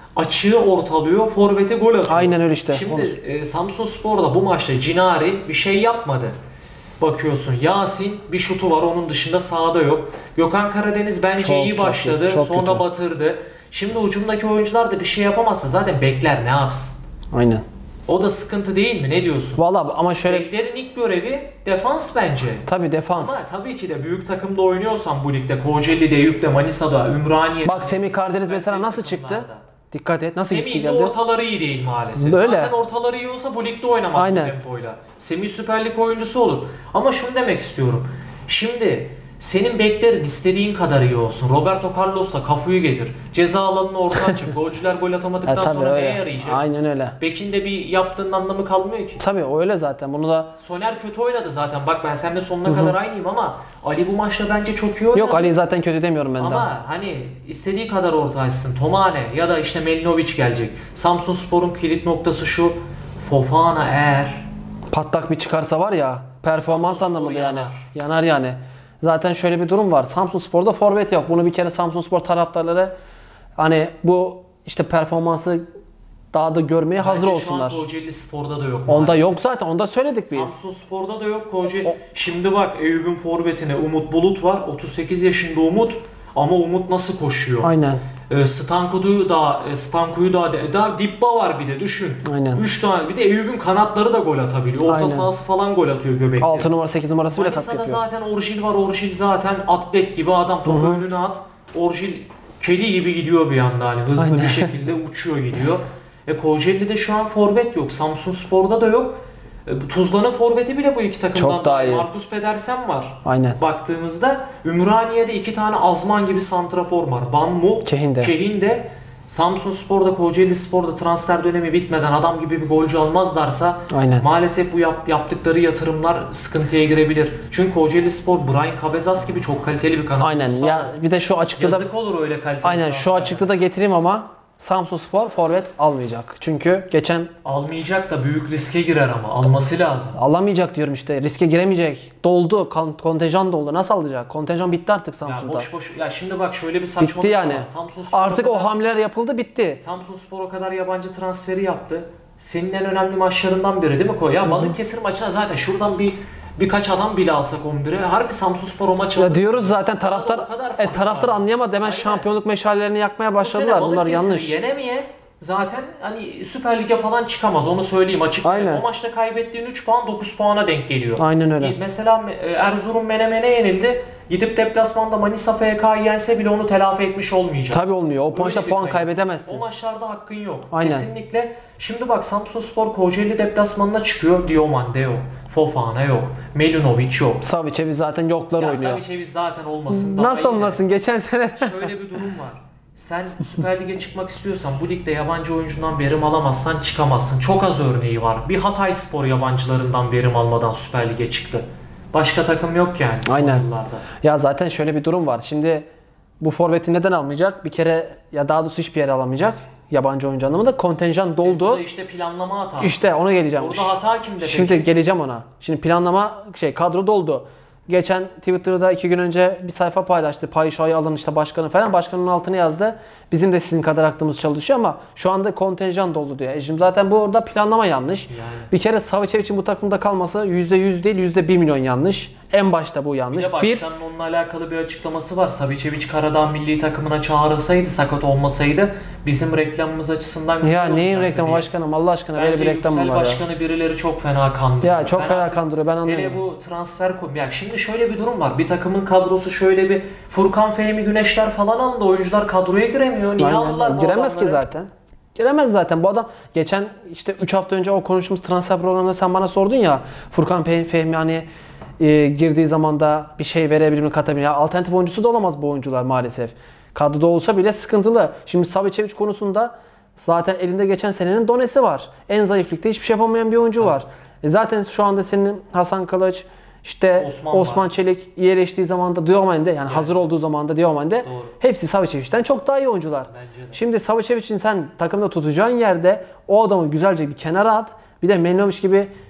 açığı ortalıyor, forvete gol atıyor. Aynen öyle işte. Şimdi e, Samsunspor'da bu maçta Cinari bir şey yapmadı. Bakıyorsun Yasin bir şutu var, onun dışında sahada yok. Gökhan Karadeniz bence Çok, iyi çok başladı, iyi, çok sonra kötü. batırdı. Şimdi ucumdaki oyuncular da bir şey yapamazsa zaten bekler ne yapsın? Aynen. O da sıkıntı değil mi? Ne diyorsun? Valla ama şöyle Beklerin ilk görevi defans bence. tabii defans. Ama tabii ki de büyük takımda oynuyorsan bu ligde, Kocaeli'de, Eyüp'te, Manisa'da, Ümraniye'de. Bak Semih Karadeniz mesela Büyük nasıl çıktı? takımlarda. Dikkat et nasıl gitti Semih'in de geldi. ortaları iyi değil maalesef. Böyle. Zaten ortaları iyi olsa bu ligde oynamaz Aynen. bu tempoyla. Semih Süper Lig oyuncusu olur. Ama şunu demek istiyorum. Şimdi senin beklerin istediğin kadar iyi olsun. Roberto Carlos da kafuyu getir. Ceza alanına orta açıp golcüler gol atamadıktan E, tabii sonra öyle. neye yarayacak? Aynen öyle. Bekin de bir yaptığının anlamı kalmıyor ki. Tabii öyle zaten. Bunu da Soner kötü oynadı zaten. Bak ben seninle sonuna kadar aynıyım ama Ali bu maçta bence çok iyi oynadı. yok Ali zaten kötü demiyorum ben de. Ama hani istediği kadar orta açsın. Tomane ya da işte Melinovic gelecek. Samsunspor'un kilit noktası şu. Fofana eğer Patlak bir çıkarsa var ya performans Samsunspor anlamında yani. yanar. Yanar yani. Zaten şöyle bir durum var. Samsunspor'da forvet yok. Bunu bir kere Samsunspor taraftarları hani bu işte performansı daha da görmeye hazır bence olsunlar. şu an Kocaeli Spor'da da yok. Onda maalesef. yok zaten. Onda söyledik biz. Samsunspor'da da yok. Kocaeli. O- Şimdi bak Eyüp'ün forvetine Umut Bulut var. otuz sekiz yaşında Umut. Ama Umut nasıl koşuyor? Aynen. E, Stanku'yu da e, Stanku'yu da daha Dibba var bir de düşün. Aynen. üç tane. Bir de Eyüp'ün kanatları da gol atabiliyor. Orta Aynen. sahası falan gol atıyor göbekte. altı numara sekiz numarası bile katkı Manisa'da yapıyor. zaten Orjil var. Orjil zaten atlet gibi adam. Topu önüne at. Orjil kedi gibi gidiyor bir anda hani hızlı Aynen. bir şekilde uçuyor gidiyor. E Kocaeli'de şu an forvet yok. Samsunspor'da da yok. E, Tuzla'nın forveti bile bu iki takımdan Çok daha iyi. Markus Pedersen var. Aynen. Baktığımızda Ümraniye'de iki tane Azman gibi santrafor var. Banmu, Kehin'de. Kehin'de. Samsunspor'da, Kocaeli Spor'da transfer dönemi bitmeden adam gibi bir golcü almazlarsa Aynen. maalesef bu yap, yaptıkları yatırımlar sıkıntıya girebilir. Çünkü Kocaeli Spor, Brian Cabezas gibi çok kaliteli bir kanat. Aynen. bulsa Ya bir de şu açıkta da yazık olur öyle kaliteli aynen şu transferler. açıkta da getireyim ama Samsunspor forvet almayacak. Çünkü geçen Almayacak da büyük riske girer ama alması lazım. alamayacak diyorum işte. Riske giremeyecek. Doldu. kon- Kontenjan doldu. Nasıl alacak? Kontenjan bitti artık Ya Samsun'da. boş boş. Ya şimdi bak şöyle bir saçmalık Bitti yani. var. Samsunspor Artık o o kadar, hamleler yapıldı, bitti. Samsunspor o kadar yabancı transferi yaptı. Senin en önemli maçlarından biri değil mi Koy? Ya Balıkesir maçına zaten şuradan bir birkaç adam bile alsak on bire. Harbi Samsunspor o maçı Ya alır. diyoruz zaten taraftar o kadar e, fark taraftar var. anlayamadı. Hemen Aynen. şampiyonluk meşalelerini yakmaya Bu başladılar. sene Bunlar Balıkesir'i yanlış. yenemeyen zaten hani Süper Lig'e falan çıkamaz. Onu söyleyeyim açık. Aynen. O maçta kaybettiğin üç puan dokuz puana denk geliyor. Aynen öyle. Mesela e, Erzurum Menemen'e yenildi. Gidip deplasmanda Manisa F K'yı yense bile onu telafi etmiş olmayacak. Tabii olmuyor. O Öyle maçta bir puan kayıp. kaybedemezsin. O maçlarda hakkın yok. Aynen. Kesinlikle. Şimdi bak Samsunspor Kocaeli deplasmanına çıkıyor. Diomande yok. Fofana yok. Melinovic yok. Savic'e zaten yoklar Ya oynuyor. Savicevic zaten olmasın. daha Nasıl iyi de. olmasın? Geçen sene Şöyle bir durum var. Sen Süper Lig'e çıkmak istiyorsan bu ligde yabancı oyuncundan verim alamazsan çıkamazsın. Çok az örneği var. Bir Hatayspor yabancılarından verim almadan Süper Lig'e çıktı. Başka takım yok yani son Aynen. yıllarda. ya zaten şöyle bir durum var. Şimdi bu forveti neden almayacak? Bir kere ya daha doğrusu hiçbir yere alamayacak. Yabancı oyuncu anlamında kontenjan doldu. Burada işte planlama hatası. İşte ona geleceğim. Burada hata kimde Şimdi peki? geleceğim ona. Şimdi planlama şey kadro doldu. Geçen Twitter'da iki gün önce bir sayfa paylaştı. Paylaşayı alın işte başkanı falan. Başkanın altına yazdı. Bizim de sizin kadar aklımız çalışıyor ama şu anda kontenjan doldu diyor. E şimdi zaten burada planlama yanlış. Yani. Bir kere Savicevic'in bu takımda kalması yüzde yüz değil yüzde bir milyon yanlış. En başta bu Bir yanlış. de Bir, başkanın onunla alakalı bir açıklaması var. Savicevic Karadağ milli takımına çağrılsaydı, sakat olmasaydı bizim reklamımız açısından güzel ya neyin olacaktı reklamı diye. başkanım Allah aşkına böyle Bence bir reklam mı Yüksel var ya? Başkanı birileri çok fena kandırıyor. Ya çok Ben fena artık- kandırıyor ben Hele anlıyorum. bu transfer ko- ya şimdi şöyle bir durum var. Bir takımın kadrosu şöyle bir Furkan Fehmi Güneşler falan alındı. Oyuncular kadroya giremiyor. Niye Aynen. aldılar bu Giremez ki adamları? zaten. Giremez zaten. Bu adam geçen işte üç hafta önce o konuştuğumuz transfer programında sen bana sordun ya Furkan Fe- Fehmi hani e, girdiği zaman da bir şey verebilir mi katabilir. Ya, alternatif oyuncusu da olamaz bu oyuncular maalesef. Kadroda olsa bile sıkıntılı. Şimdi Savicevic konusunda zaten elinde geçen senenin donesi var. En zayıf ligde hiçbir şey yapamayan bir oyuncu var. E zaten şu anda senin Hasan Kılıç, işte Osman Osman, var. Çelik iyileştiği zaman da Dioman'de yani, hazır olduğu zaman da Dioman'de Doğru. hepsi Savicevic'ten çok daha iyi oyuncular. Bence de. Şimdi Savicevic'in sen takımda tutacağın yerde o adamı güzelce bir kenara at. Bir de Melinovic gibi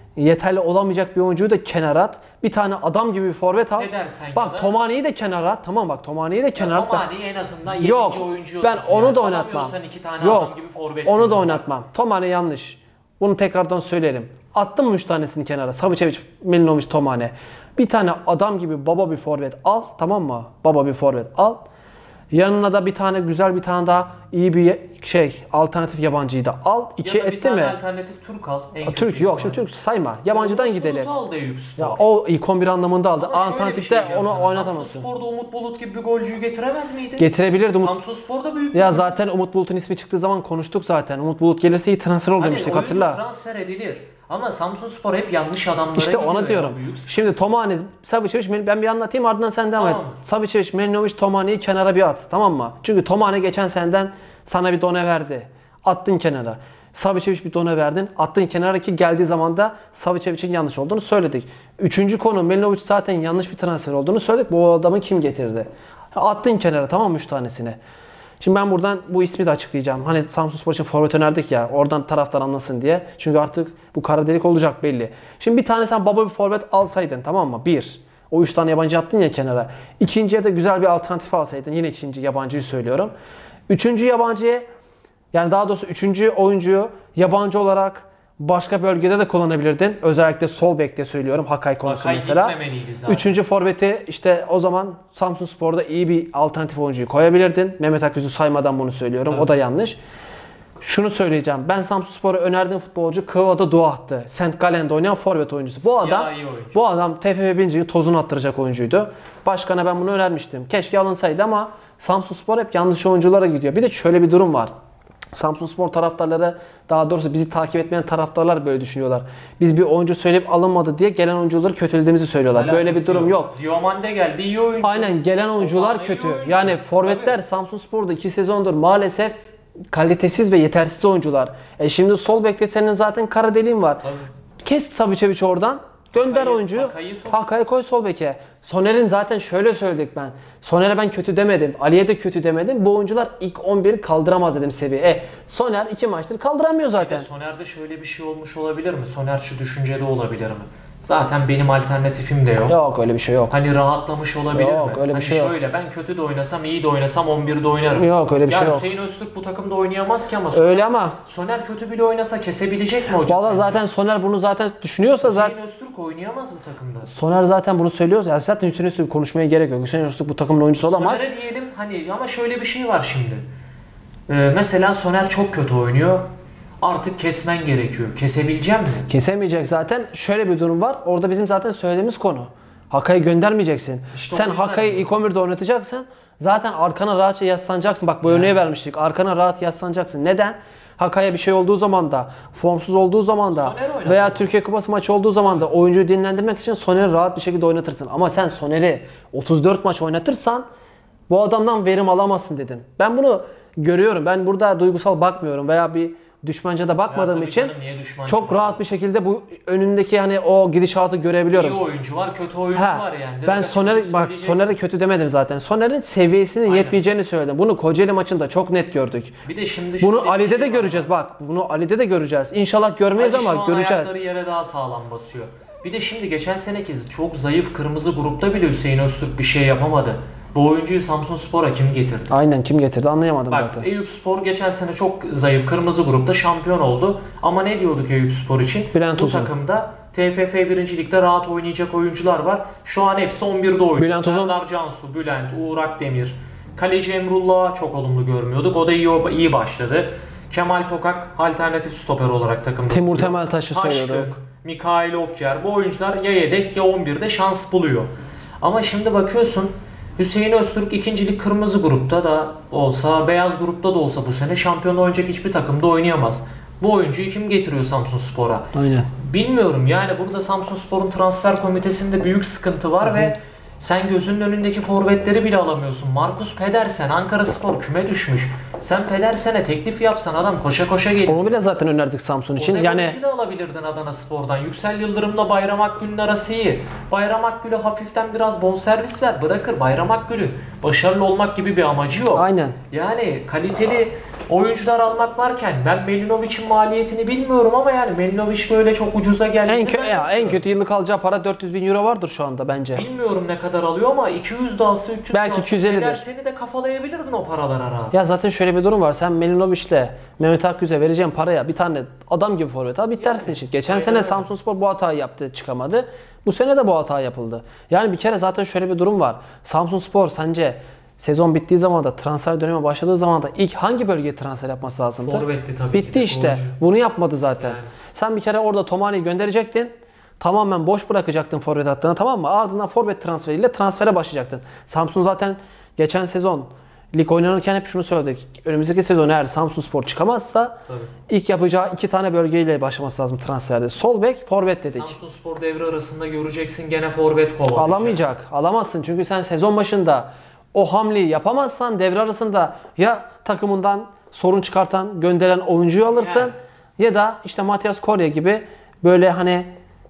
yeterli olamayacak bir oyuncuyu da kenara at. Bir tane adam gibi bir forvet al. Edersen ya Bak da- Tomani'yi de kenara at. Tamam bak Tomani'yi de kenara at. Ben- Tomani en azından yedinci Yok oyuncu. ben onu da oynatmam. iki tane Yok adam gibi forvet onu da kullan. oynatmam. Tomane yanlış. Bunu tekrardan söyleyelim. Attım mı üç tanesini kenara? Savicevic, Milinovic, Tomane. Bir tane adam gibi baba bir forvet al, tamam mı? Baba bir forvet al. Yanına da bir tane güzel bir tane daha iyi bir şey alternatif yabancıyı da al. İki Ya da bir etti tane mi? alternatif Türk al. En Türk kötü yok ihtimalle. şimdi Türk sayma. Yabancıdan Umut gidelim. Bulut'u aldı Eyüpspor. Ya o ilk on bir anlamında aldı. Ama şöyle bir Alternatifte şey diyeceğim onu sana. oynatamazsın. Samsunspor'da Umut Bulut gibi bir golcüyü getiremez miydi? Getirebilirdi Umut. Samsunspor'da büyük Ya bir- zaten Umut Bulut'un ismi çıktığı zaman konuştuk zaten. Umut Bulut gelirse iyi transfer olur Hani demiştik oyuncu hatırla. transfer edilir. Ama Samsunspor hep yanlış adamlara İşte gidiyor ona ya, diyorum. büyük sıkıntı. Şimdi Tomane, Savicevic, ben bir anlatayım ardından sen devam Tamam. et. Savicevic, Milinovic, Tomani'yi kenara bir at. Tamam mı? Çünkü Tomane geçen seneden sana bir done verdi. Attın kenara. Savicevic bir done verdin. Attın kenara ki geldiği zaman da Savicevic'in yanlış olduğunu söyledik. Üçüncü konu Milinovic zaten yanlış bir transfer olduğunu söyledik. Bu adamı kim getirdi? Attın kenara tamam mı üç tanesini? Şimdi ben buradan bu ismi de açıklayacağım. Hani Samsunspor için forvet önerdik ya. Oradan taraftar anlasın diye. Çünkü artık bu kara delik olacak belli. Şimdi bir tane sen baba bir forvet alsaydın tamam mı? Bir. O üç tane yabancı attın ya kenara. İkinciye de güzel bir alternatif alsaydın. Yine ikinci yabancıyı söylüyorum. Üçüncü yabancıya yani daha doğrusu üçüncü oyuncuyu yabancı olarak başka bölgede de kullanabilirdin. Özellikle sol bekte söylüyorum. Hakay konusu Hakay mesela. gitmemeliydi zaten. Üçüncü forveti işte o zaman Samsunspor'da iyi bir alternatif oyuncuyu koyabilirdin. Mehmet Akgüz'ü saymadan bunu söylüyorum. Tabii. O da yanlış. Şunu söyleyeceğim. Ben Samsunspor'a önerdiğim futbolcu Kıvada Duahtı. Saint Gallen'de oynayan forvet oyuncusu. Bu adam Siyahi oyuncu. bu adam T F F Binci'nin tozunu attıracak oyuncuydu. Başkana ben bunu önermiştim. Keşke alınsaydı ama Samsunspor hep yanlış oyunculara gidiyor. Bir de şöyle bir durum var. Samsunspor taraftarları, daha doğrusu bizi takip etmeyen taraftarlar böyle düşünüyorlar. Biz bir oyuncu söyleyip alınmadı diye gelen oyuncuları kötülediğimizi söylüyorlar. Böyle bir Alakası durum yok. Diomande geldi iyi oyuncu. Aynen gelen oyuncular Fofana iyi kötü. oyuncu. Yani forvetler Tabii. Samsunspor'da iki sezondur maalesef kalitesiz ve yetersiz oyuncular. E şimdi sol bekte senin zaten kara deliğin var. Tabii. Kes Savicevic oradan. Gönder Hakay'ı- oyuncuyu. Hakay'ı tut. Hakay'ı koy sol beke. Soner'in zaten şöyle söyledik ben. Soner'e ben kötü demedim. Ali'ye de kötü demedim. Bu oyuncular ilk on biri kaldıramaz dedim seviye. E, Soner iki maçtır kaldıramıyor zaten. Soner'de şöyle bir şey olmuş olabilir mi? Soner şu düşüncede olabilir mi? Zaten benim alternatifim de yok. Yok öyle bir şey yok. Hani rahatlamış olabilir Yok, mi? öyle bir hani şey yok. şöyle ben kötü de oynasam iyi de oynasam on birde oynarım. Yok, öyle bir ya şey yok. Hüseyin Öztürk bu takımda oynayamaz ki ama Öyle ama Soner kötü bile oynasa kesebilecek mi hoca valla sence? zaten Soner bunu zaten düşünüyorsa zaten Hüseyin Öztürk oynayamaz bu takımda. Soner zaten bunu söylüyorsa ya zaten Hüseyin Öztürk konuşmaya gerek yok. Hüseyin Öztürk bu takımın oyuncusu olamaz. Soner'e diyelim hani ama şöyle bir şey var şimdi. Ee, mesela Soner çok kötü oynuyor. Artık kesmen gerekiyor. Kesebileceğim mi? Kesemeyecek zaten. Şöyle bir durum var. Orada bizim zaten söylediğimiz konu. Hakay'ı göndermeyeceksin. İşte Sen o yüzden Hakay'ı diyorum. ilk on birde oynatacaksın. Zaten arkana rahatça yaslanacaksın. Bak bu örneği vermiştik. Arkana rahat yaslanacaksın. Neden? Hakay'a bir şey olduğu zaman da, formsuz olduğu zaman da Soner oynamaz. veya Türkiye Kupası maçı olduğu zaman da oyuncuyu dinlendirmek için Soner'i rahat bir şekilde oynatırsın. Ama sen Soner'i otuz dört maç oynatırsan bu adamdan verim alamazsın dedim. Ben bunu görüyorum. Ben burada duygusal bakmıyorum veya bir düşmanca da bakmadığım tabii için canım, niye düşmanca çok bakmadın? rahat bir şekilde bu önündeki hani o gidişatı görebiliyorum. İyi oyuncu var, kötü oyuncu Ha, var yani. Direkt ben açıkça Soner'i bak söyleyeceksin. Soner'i kötü demedim zaten. Soner'in seviyesinin Aynen. yetmeyeceğini söyledim. Bunu Kocaeli maçında çok net gördük. Bir de şimdi Bunu şöyle bir Ali'de şey de var. göreceğiz bak. Bunu Ali'de de göreceğiz. İnşallah görmeyiz Ali şu ama an göreceğiz. ayakları yere daha sağlam basıyor. Bir de şimdi geçen seneki çok zayıf kırmızı grupta bile Hüseyin Öztürk bir şey yapamadı. Bu oyuncuyu Samsunspor'a kim getirdi? Aynen kim getirdi anlayamadım Bak zaten. Eyüpspor geçen sene çok zayıf kırmızı grupta şampiyon oldu. Ama ne diyorduk Eyüpspor için? Bülent Bu Uzun. takımda T F F birinci Lig'de rahat oynayacak oyuncular var. Şu an hepsi on birde oynuyor. Bülent Uzun- Serdar Cansu, Bülent, Uğur Akdemir. Kaleci Emrullah'ı çok olumlu görmüyorduk. O da iyi, iyi başladı. Kemal Tokak alternatif stoper olarak takımda. Timur duruyor. Temeltaş'ı Taşkın, söylüyorduk. Mikail Okyer. Bu oyuncular ya yedek ya on birde şans buluyor. Ama şimdi bakıyorsun Hüseyin Öztürk ikincilik kırmızı grupta da olsa, beyaz grupta da olsa bu sene şampiyon oynayacak hiçbir takımda oynayamaz. Bu oyuncuyu kim getiriyor Samsunspor'a? Aynen. Bilmiyorum yani burada Samsunspor'un transfer komitesinde büyük sıkıntı var ve sen gözünün önündeki forvetleri bile alamıyorsun. Markus Pedersen, Ankaraspor küme düşmüş. Sen Pedersen'e teklif yapsan adam koşa koşa geliyor. Onu bile zaten önerdik Samsun için. Yani Yani de alabilirdin Adana Spor'dan. Yüksel Yıldırım'la Bayram Akgül'ün arası iyi. Bayram Akgül'e hafiften biraz bonservis ver. Bırakır Bayram Akgül'ün başarılı olmak gibi bir amacı yok. aynen. Yani kaliteli oyuncular almak varken ben Melinovic'in maliyetini bilmiyorum ama yani Melinovic de öyle çok ucuza geldi. En, kö ya, en kötü yıllık alacağı para dört yüz bin euro vardır şu anda bence. Bilmiyorum ne kadar alıyor ama iki yüz de alsa, üç yüz belki de alsa iki yüz ellidir. eder seni de kafalayabilirdin o paralara rahat. Ya zaten şöyle bir durum var. Sen Melinovic'le Mehmet Akgüz'e vereceğin paraya bir tane adam gibi forvet al bitersin yani, için. Geçen sene Samsunspor bu hatayı yaptı, çıkamadı. Bu sene de bu hata yapıldı. Yani bir kere zaten şöyle bir durum var. Samsunspor sence sezon bittiği zaman da transfer dönemi başladığı zaman da ilk hangi bölgeye transfer yapması lazımdı? Forvetti tabii Bitti ki de, işte. golcü. Bunu yapmadı zaten. Yani. Sen bir kere orada Tomani'yi gönderecektin. Tamamen boş bırakacaktın forvet hattını, tamam mı? Ardından forvet transferiyle transfere başlayacaktın. Samsun zaten geçen sezon lig oynanırken hep şunu söyledik. Önümüzdeki sezon eğer Samsunspor çıkamazsa tabii, ilk yapacağı iki tane bölgeyle başlaması lazım transferde. Sol bek, forvet dedik. Samsunspor devre arasında göreceksin gene forvet kovalayacak. Alamayacak. Alamazsın. Çünkü sen sezon başında o hamleyi yapamazsan devre arasında ya takımından sorun çıkartan, gönderen oyuncuyu alırsın yani, ya da işte Matias Korya gibi böyle hani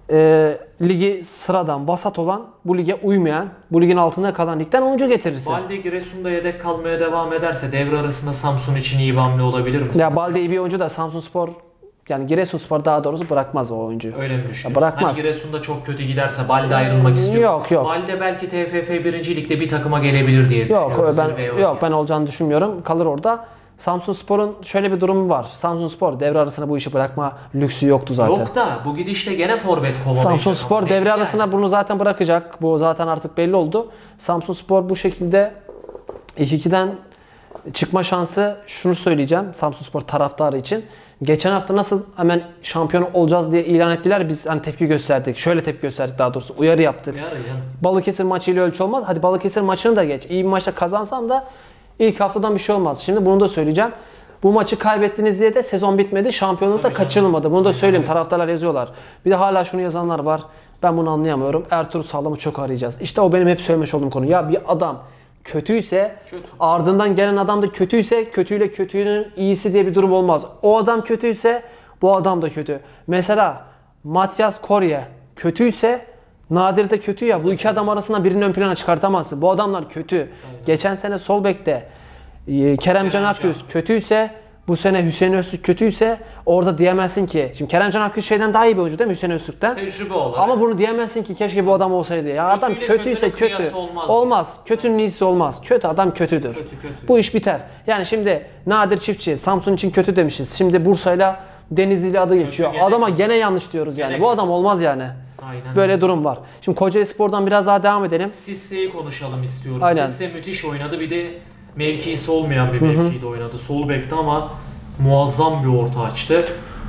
e, ligi sıradan, vasat olan, bu lige uymayan, bu ligin altında kalan ligden oyuncu getirirsin. Balde Giresun'da yedek kalmaya devam ederse devre arasında Samsun için iyi bir hamle olabilir mi? Ya Balde iyi bir oyuncu da Samsunspor, yani Giresunspor daha doğrusu bırakmaz o oyuncuyu. Öyle mi düşünüyorsun? Ya bırakmaz. Hani Giresun'da çok kötü giderse Balde ayrılmak istiyor. Yok yok. Balde belki T F F birinci Lig'de bir takıma gelebilir diye düşünüyorum. Yok ben, yok ben olacağını düşünmüyorum. Kalır orada. Samsunspor'un şöyle bir durumu var. Samsunspor devre arasında bu işi bırakma lüksü yoktu zaten. Yok da bu gidişle gene forvet kovalayacak. Samsunspor devre yani arasında bunu zaten bırakacak. Bu zaten artık belli oldu. Samsunspor bu şekilde iki ikiden çıkma şansı, şunu söyleyeceğim Samsunspor taraftarı için. Geçen hafta nasıl hemen şampiyon olacağız diye ilan ettiler, biz hani tepki gösterdik. Şöyle tepki gösterdik, daha doğrusu uyarı yaptık. Balıkesir maçıyla ölçü olmaz. Hadi Balıkesir maçını da geç. İyi bir maçta kazansan da ilk haftadan bir şey olmaz. Şimdi bunu da söyleyeceğim. Bu maçı kaybettiniz diye de sezon bitmedi. Şampiyonluk da kaçırılmadı. Bunu da söyleyeyim. Taraftarlar yazıyorlar. Bir de hala şunu yazanlar var. Ben bunu anlayamıyorum. Ertuğrul Sağlam'ı çok arayacağız. İşte o benim hep söylemiş olduğum konu. Ya bir adam kötüyse, kötü, ardından gelen adam da kötüyse, kötüyle kötünün iyisi diye bir durum olmaz. O adam kötüyse bu adam da kötü. Mesela Matias Korya kötüyse Nadir de kötü ya. Bu iki adam arasında birini ön plana çıkartamazsın. Bu adamlar kötü. Aynen. Geçen sene sol bekte Keremcan Akgüz kötüyse, bu sene Hüseyin Öztürk kötüyse orada diyemezsin ki. Şimdi Keremcan Akgüz şeyden daha iyi bir oyuncu değil mi, Hüseyin Öztürk'ten? Tecrübe olur. Ama bunu diyemezsin ki keşke bu adam olsaydı. Ya adam kötüyse kötü. Olmaz. olmaz. Kötünün iyisi olmaz. Kötü adam kötüdür. Kötü, kötü. Bu iş biter. Yani şimdi Nadir Çiftçi Samsun için kötü demişiz. Şimdi Bursa'yla Denizli adı geçiyor. Gene, Adama gene yanlış diyoruz yani. Gene bu adam olmaz yani. Aynen. Böyle durum var. Şimdi Kocaelispor'dan biraz daha devam edelim. Sisse'yi konuşalım istiyorum. Aynen. Sisse müthiş oynadı. Bir de mevkisi olmayan bir mevkide oynadı. Sol bekte ama muazzam bir orta açtı.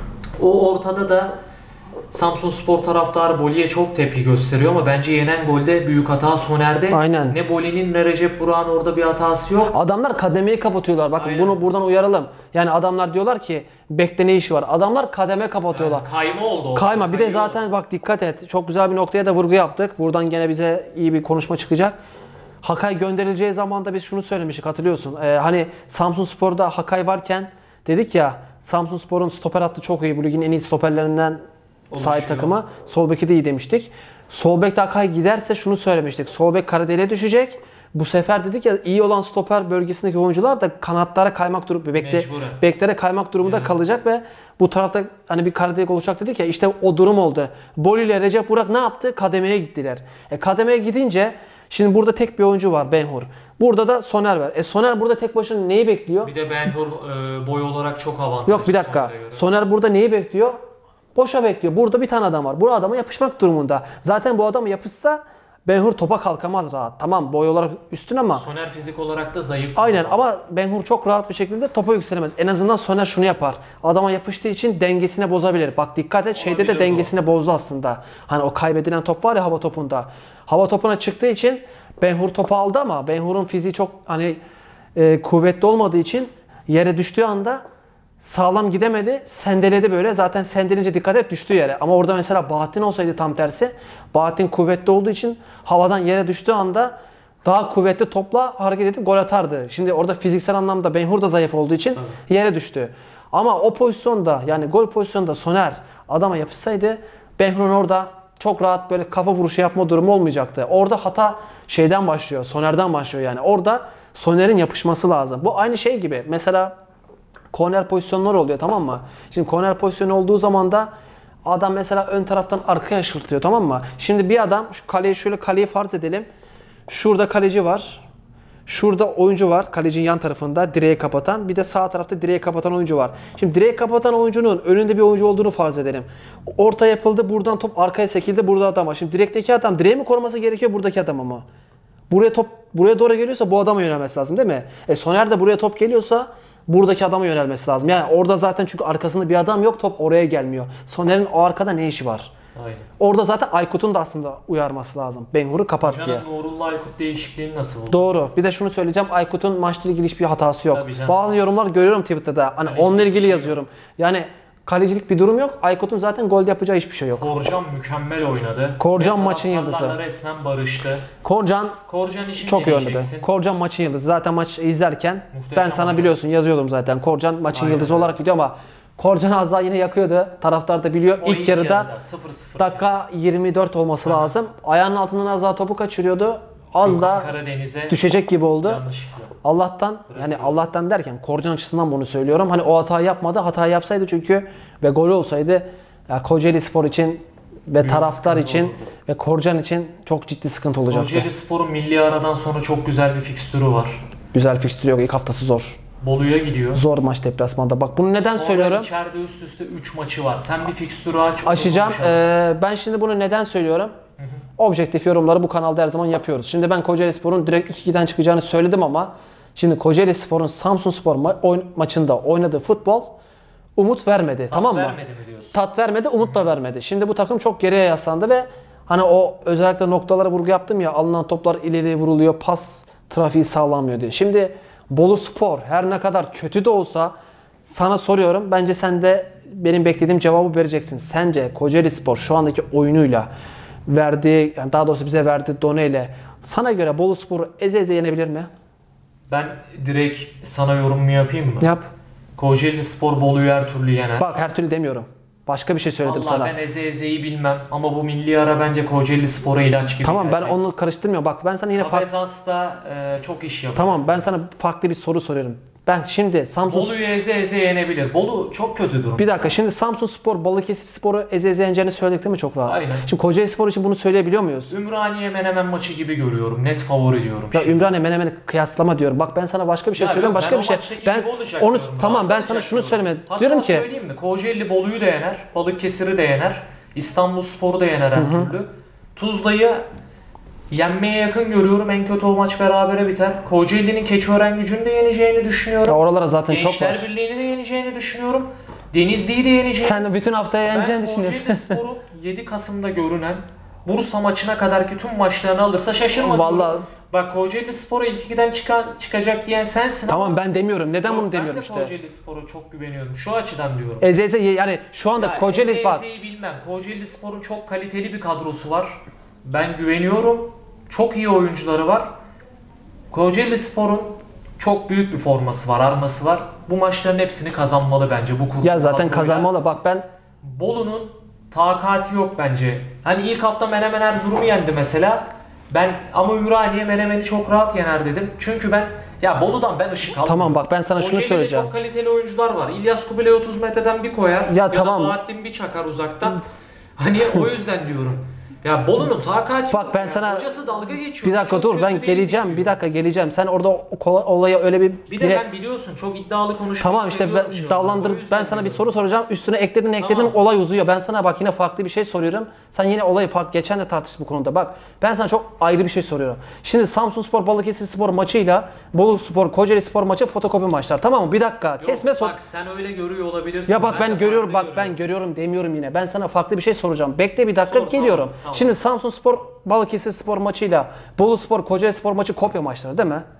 O ortada da Samsunspor taraftarı Boli'ye çok tepki gösteriyor ama bence yenen golde büyük hata Soner'de. Aynen. Ne Boli'nin ne Recep Burak'ın orada bir hatası yok. Adamlar kademeyi kapatıyorlar. Bakın Aynen. bunu buradan uyaralım. Yani adamlar diyorlar ki bekte ne işi var? Adamlar kademe kapatıyorlar. Yani kayma oldu. Kayma. Bir de zaten oldu. Bak dikkat et. Çok güzel bir noktaya da vurgu yaptık. Buradan gene bize iyi bir konuşma çıkacak. Hakay gönderileceği zaman da biz şunu söylemiştik, hatırlıyorsun. Ee, hani Samsunspor'da Hakay varken dedik ya, Samsunspor'un stoper hattı çok iyi. Bu ligin en iyi stoperlerinden sahip takımı. Sol beki de iyi demiştik. Sol bekte Hakay giderse şunu söylemiştik. Sol bek Karadeli'ye düşecek. Bu sefer dedik ya, iyi olan stoper bölgesindeki oyuncular da kanatlara kaymak durumu, bekte, beklere kaymak durumunda yani. kalacak ve bu tarafta hani bir Karadeli olacak dedik ya, işte o durum oldu. Boli ile Recep Burak ne yaptı? Kademeye gittiler. E kademeye gidince şimdi burada tek bir oyuncu var, Benhur. Burada da Soner var. E Soner burada tek başına neyi bekliyor? Bir de Benhur e, boy olarak çok avantajlı. Yok bir dakika. Soner burada neyi bekliyor? Boşa bekliyor. Burada bir tane adam var. Bu adama yapışmak durumunda. Zaten bu adama yapışsa Benhur topa kalkamaz rahat. Tamam boy olarak üstün ama Soner fizik olarak da zayıf. Aynen ama Benhur çok rahat bir şekilde topa yükselemez. En azından Soner şunu yapar. Adama yapıştığı için dengesine bozabilir. Bak dikkat et, şeyde de dengesine bozdu aslında. Hani o kaybedilen top var ya hava topunda. Hava topuna çıktığı için Benhur topu aldı ama Benhur'un fiziği çok hani e, kuvvetli olmadığı için yere düştüğü anda sağlam gidemedi. Sendeledi böyle. Zaten sendelince dikkat et düştüğü yere. Ama orada mesela Bahattin olsaydı tam tersi. Bahattin kuvvetli olduğu için havadan yere düştüğü anda daha kuvvetli topla hareket edip gol atardı. Şimdi orada fiziksel anlamda Benhur da zayıf olduğu için Tabii. yere düştü. Ama o pozisyonda yani gol pozisyonunda Soner adama yapışsaydı Benhur'un orada çok rahat böyle kafa vuruşu yapma durumu olmayacaktı. Orada hata şeyden başlıyor. Soner'den başlıyor yani. Orada Soner'in yapışması lazım. Bu aynı şey gibi. Mesela korner pozisyonlar oluyor, tamam mı? Şimdi korner pozisyonu olduğu zaman da adam mesela ön taraftan arkaya şırtıyor, tamam mı? Şimdi bir adam şu kaleyi şöyle kaleyi farz edelim. Şurada kaleci var. Şurada oyuncu var. Kalecinin yan tarafında direği kapatan. Bir de sağ tarafta direği kapatan oyuncu var. Şimdi direği kapatan oyuncunun önünde bir oyuncu olduğunu farz edelim. Orta yapıldı. Buradan top arkaya sekildi. Burada adam var. Şimdi direkteki adam direği mi koruması gerekiyor, buradaki adam ama? Buraya top buraya doğru geliyorsa bu adama yönelmesi lazım değil mi? E Soner de buraya top geliyorsa buradaki adama yönelmesi lazım. Yani orada zaten çünkü arkasında bir adam yok, top oraya gelmiyor. Soner'in o arkada ne işi var? Aynen. Orada zaten Aykut'un da aslında uyarması lazım. Ben-Hur'u kapat diye. Hoca'nın Nurullah Aykut değişikliğini nasıl buldun? Doğru. Bir de şunu söyleyeceğim. Aykut'un maçla ilgili hiçbir hatası yok. Tabii canım. Bazı yorumlar görüyorum Twitter'da. Hani Kalecilik onunla ilgili bir şey yazıyorum. Yani kalecilik bir durum yok. Aykut'un zaten gol yapacağı hiçbir şey yok. Korcan mükemmel oynadı. Korcan Ve maçın taraftarlarla yıldızı. resmen barıştı. Korcan Korcan işini çok iyi oynadı. deneyeceksin. Korcan maçın yıldızı. Zaten maç izlerken Muhteşem ben sana oynadı. biliyorsun yazıyordum zaten. Korcan maçın Aynen yıldızı öyle. olarak gidiyor ama Korcan az daha yine yakıyordu. Taraftar da biliyor. O İlk yarıda sıfır sıfır. dakika yirmi dört olması lazım. Ayağının altından az daha topu kaçırıyordu. Az daha Karadeniz'e düşecek gibi oldu. yanlışlıkla. Allah'tan, yani Allah'tan derken Korcan açısından bunu söylüyorum. Hani o hatayı yapmadı. Hata yapsaydı çünkü ve gol olsaydı ya Kocaeli Spor için ve Büyük taraftar sıkıntı için olurdu. ve Korcan için çok ciddi sıkıntı olacaktı. Kocaeli Spor'un milli aradan sonra çok güzel bir fikstürü var. Güzel fikstür yok. İlk haftası zor. Bolu'ya gidiyor. Zor maç deplasmanda. Bak bunu neden Sonra söylüyorum? içeride üst üste üç maçı var. Sen bir fikstürü aç. Aşacağım. konuşalım. Ee, ben şimdi bunu neden söylüyorum? Objektif yorumları bu kanalda her zaman yapıyoruz. Şimdi ben Kocaeli Spor'un direkt iki ikiden çıkacağını söyledim ama şimdi Kocaeli Spor'un Samsunspor ma- oyn- maçında oynadığı futbol umut vermedi. Tat tamam mı? vermedi mi diyorsun? Tat vermedi, umut da vermedi. Şimdi bu takım çok geriye yaslandı ve hani o özellikle noktalara vurgu yaptım ya, alınan toplar ileri vuruluyor, pas trafiği sağlanmıyor diye. Şimdi Bolu Spor her ne kadar kötü de olsa sana soruyorum. Bence sen de benim beklediğim cevabı vereceksin. Sence Kocaeli Spor şu andaki oyunuyla verdiği, yani daha doğrusu bize verdiği doneyle sana göre Bolu Spor'u eze eze yenebilir mi? Ben direkt sana yorumumu yapayım mı? Yap. Kocaeli Spor Bolu'yu her türlü yener. Bak her türlü demiyorum. Başka bir şey söyledim Vallahi sana. ben eze ezeyi bilmem ama bu milli ara bence Kocaeli Spor'a ilaç gibi Tamam ben gelecek. onu karıştırmıyorum. Bak ben sana yine farklı... Abezas da e, çok iş yapıyor. Tamam ben sana farklı bir soru soruyorum. Ben şimdi Samsun... Bolu'yu eze eze yenebilir. Bolu çok kötü durum. Bir dakika şimdi Samsun Spor, Balıkesir Spor'u eze eze yeneceğini söyledik değil mi çok rahat? Aynen. Şimdi Kocaeli Spor için bunu söyleyebiliyor muyuz? Ümraniye Menemen maçı gibi görüyorum. Net favori diyorum. Ya şimdi. Ümraniye Menemen'i kıyaslama diyorum. Bak ben sana başka bir şey Ya söylüyorum. yok, Başka ben bir o şey. maçtaki Ben gibi olacak onu diyorum. tamam ben Rahat sana olacak şunu diyorum. söyleme. Hatta Diyorum ki söyleyeyim mi? Kocaeli Bolu'yu da yener. Balıkesir'i de yener. İstanbulspor'u da yener her türlü. Tuzla'yı yenmeye yakın görüyorum. En kötü o maç berabere biter. Kocaeli'nin Keçiören-Gücü'nü de yeneceğini düşünüyorum. ya oralara zaten çok Gençler var. Birliği'ni de yeneceğini düşünüyorum. Denizli'yi de yeneceğini. Sen bütün haftaya yeneceğini Ben düşünüyorsun. Kocaeli Spor'un yedi Kasım'da görünen Bursa maçına kadarki tüm maçlarını alırsa şaşırma Vallahi- diyorum. Bak Kocaeli Spor'a ilk ikiden çıkan, çıkacak diyen sensin ama Tamam ben demiyorum. Neden bunu ben demiyorum de işte. Kocaeli Spor'a çok güveniyorum. Şu açıdan diyorum. Eze eze ye- yani şu anda Ya Kocaeli Eze bak. Eze'yi bilmem. Kocaeli Spor'un çok kaliteli bir kadrosu var. Ben güveniyorum. Çok iyi oyuncuları var. Kocaeli Spor'un çok büyük bir forması var, arması var. Bu maçların hepsini kazanmalı bence bu kurgu Ya zaten kadroyla. kazanmalı. Bak ben Bolu'nun takati yok bence. Hani ilk hafta Menemen Erzurum'u yendi mesela. Ben ama Ümraniye Menemen'i çok rahat yener dedim. Çünkü ben ya Bolu'dan ben ışık almıyorum. Tamam bak ben sana şunu Kocaeli'de söyleyeceğim. çok kaliteli oyuncular var. İlyas Kubilay otuz metreden bir koyar. Ya, tamam. da Bahattin bir çakar uzaktan. Hani o yüzden diyorum. Ya Bolu'nun takati Bak yok ben ya. sana- Hocası dalga geçiyor. Bir dakika Çok dur kötü ben değil geleceğim. diyor. Bir dakika geleceğim. Sen orada o kola- olaya öyle bir Bir de bire- ben biliyorsun çok iddialı konuşmayı Tamam işte seviyorum ben şu anda. dallandır. O yüzden Ben sana bir diyorum. soru soracağım. Üstüne ekledin ekledin Tamam. olay uzuyor. Ben sana bak yine farklı bir şey soruyorum. Sen yine olayı farklı. Geçen de tartıştık bu konuda. Bak ben sana çok ayrı bir şey soruyorum. Şimdi Samsunspor Balıkesirspor maçıyla Boluspor Kocaelispor maçı fotokopi maçlar. Tamam mı? Bir dakika. Yok, Kesme sor. Bak sen öyle görüyor olabilirsin. Ya bak ben, de görüyorum farklı bak ben görüyorum. görüyorum demiyorum yine. Ben sana farklı bir şey soracağım. Bekle bir dakika Sor, geliyorum. tamam, tamam. Şimdi Samsunspor Balıkesirspor maçıyla Boluspor Kocaelispor maçı kopya maçları değil mi?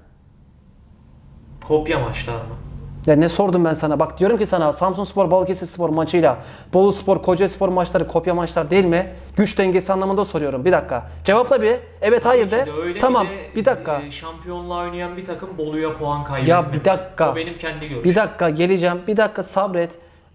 Kopya maçlar mı? Ya ne sordum ben sana? Bak diyorum ki sana Samsunspor Balıkesirspor maçıyla Boluspor Kocaelispor maçları kopya maçlar değil mi? Güç dengesi anlamında soruyorum. Bir dakika. Cevapla bir. Evet hayır de. Bir de öyle Tamam. bir, de, Bir dakika. e, Şampiyonluğa oynayan bir takım Bolu'ya puan kaybetmedi. Ya bir dakika. O benim kendi görüşüm. Bir dakika geleceğim. Bir dakika sabret.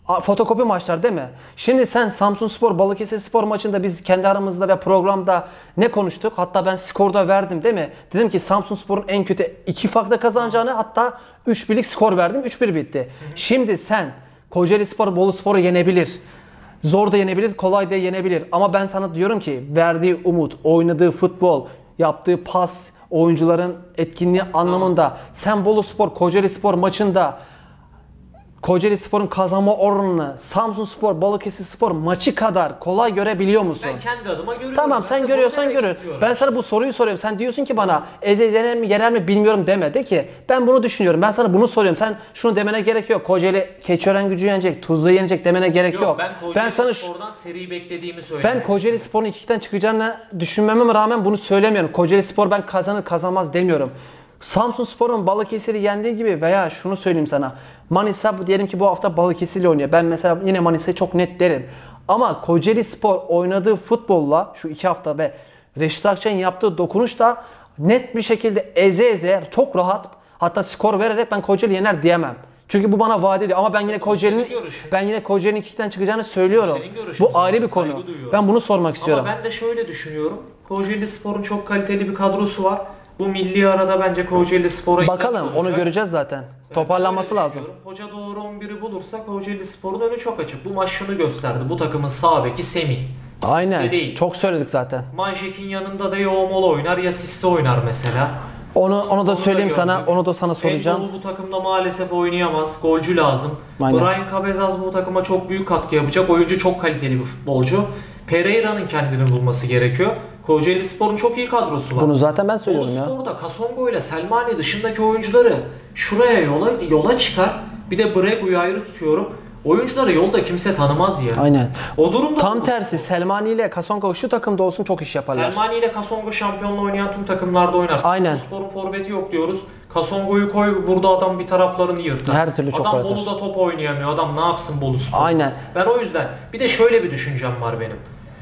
A- Fotokopi maçlar değil mi? Şimdi sen Samsunspor Balıkesirspor maçında biz kendi aramızda ve programda ne konuştuk? Hatta ben skorda verdim değil mi? Dedim ki Samsunspor'un en kötü iki farkla kazanacağını, hatta üç birlik skor verdim. üç bir bitti. Hı hı. Şimdi sen Kocaelispor Boluspor'u yenebilir. Zor da yenebilir, kolay da yenebilir. Ama ben sana diyorum ki verdiği umut, oynadığı futbol, yaptığı pas, oyuncuların etkinliği anlamında sen Boluspor Kocaelispor maçında Kocaelispor'un kazanma oranını Samsunspor Balıkesirspor maçı kadar kolay görebiliyor musun? Ben kendi adıma görüyorum. Tamam, ben sen görüyorsan görür. Ben sana bu soruyu soruyorum. Sen diyorsun ki bana Eze yener mi yener mi bilmiyorum deme. De ki ben bunu düşünüyorum. Ben sana bunu soruyorum. Sen şunu demene gerek yok. Kocaeli Keçiörengucu yenecek, Tuzla yenecek demene gerek yok. yok. Ben Ben sana Kocaelispor'dan seri beklediğimi söylemek Ben Kocaelispor'un ikiden çıkacağını düşünmeme rağmen bunu söylemiyorum. Kocaelispor ben kazanır kazanmaz demiyorum. Samsunspor'un Balıkesir'i yendiği gibi veya şunu söyleyeyim sana. Manisa diyelim ki bu hafta Balıkesir'le oynuyor. Ben mesela yine Manisa'yı çok net derim. Ama Kocaelispor oynadığı futbolla şu iki hafta ve Reşit Akçay'ın yaptığı dokunuşla net bir şekilde eze eze çok rahat, hatta skor vererek ben Kocaeli yener diyemem. Çünkü bu bana vaat ediyor ama ben yine Kocaeli'nin ben yine Kocaeli'nin ikiden çıkacağını söylüyorum. Bu ayrı bir konu. Ben bunu sormak istiyorum. Ama ben de şöyle düşünüyorum. Kocaelispor'un çok kaliteli bir kadrosu var. Bu milli arada bence Kocaelispor'a bakalım onu göreceğiz zaten. Yani toparlanması lazım. Hoca doğru on biri bulursa Kocaelispor'un önü çok açık. Bu maç şunu gösterdi. Bu takımın sağ beki Semih. Sisse aynen. Değil. Çok söyledik zaten. Manjek'in yanında da ya Omol oynar ya Sisse oynar mesela. Onu onu da onu söyleyeyim da sana. Onu da sana soracağım. Endolu bu takımda maalesef oynayamaz. Golcü lazım. Aynen. Brian Cabezas bu takıma çok büyük katkı yapacak. Oyuncu çok kaliteli bir futbolcu. Pereira'nın kendini bulması gerekiyor. Kocaelispor'un çok iyi kadrosu var. Bunu zaten ben söylüyorum ya. Boluspor'da Kasongo ile Selmani dışındaki oyuncuları şuraya yola yola çıkar. Bir de Bregu'yu ayrı tutuyorum. Oyuncuları yolda kimse tanımaz ya. Aynen. O durumda tam tersi Selmani ile Kasongo şu takımda olsun çok iş yaparlar. Selmani ile Kasongo şampiyonla oynayan tüm takımlarda oynar. Aynen. Spor'un forveti yok diyoruz. Kasongo'yu koy, burada adam bir taraflarını yırtar. Her türlü çok adam yaratır. Bolu'da top oynayamıyor. Adam ne yapsın Boluspor? Aynen. Ben o yüzden bir de şöyle bir düşüncem var benim.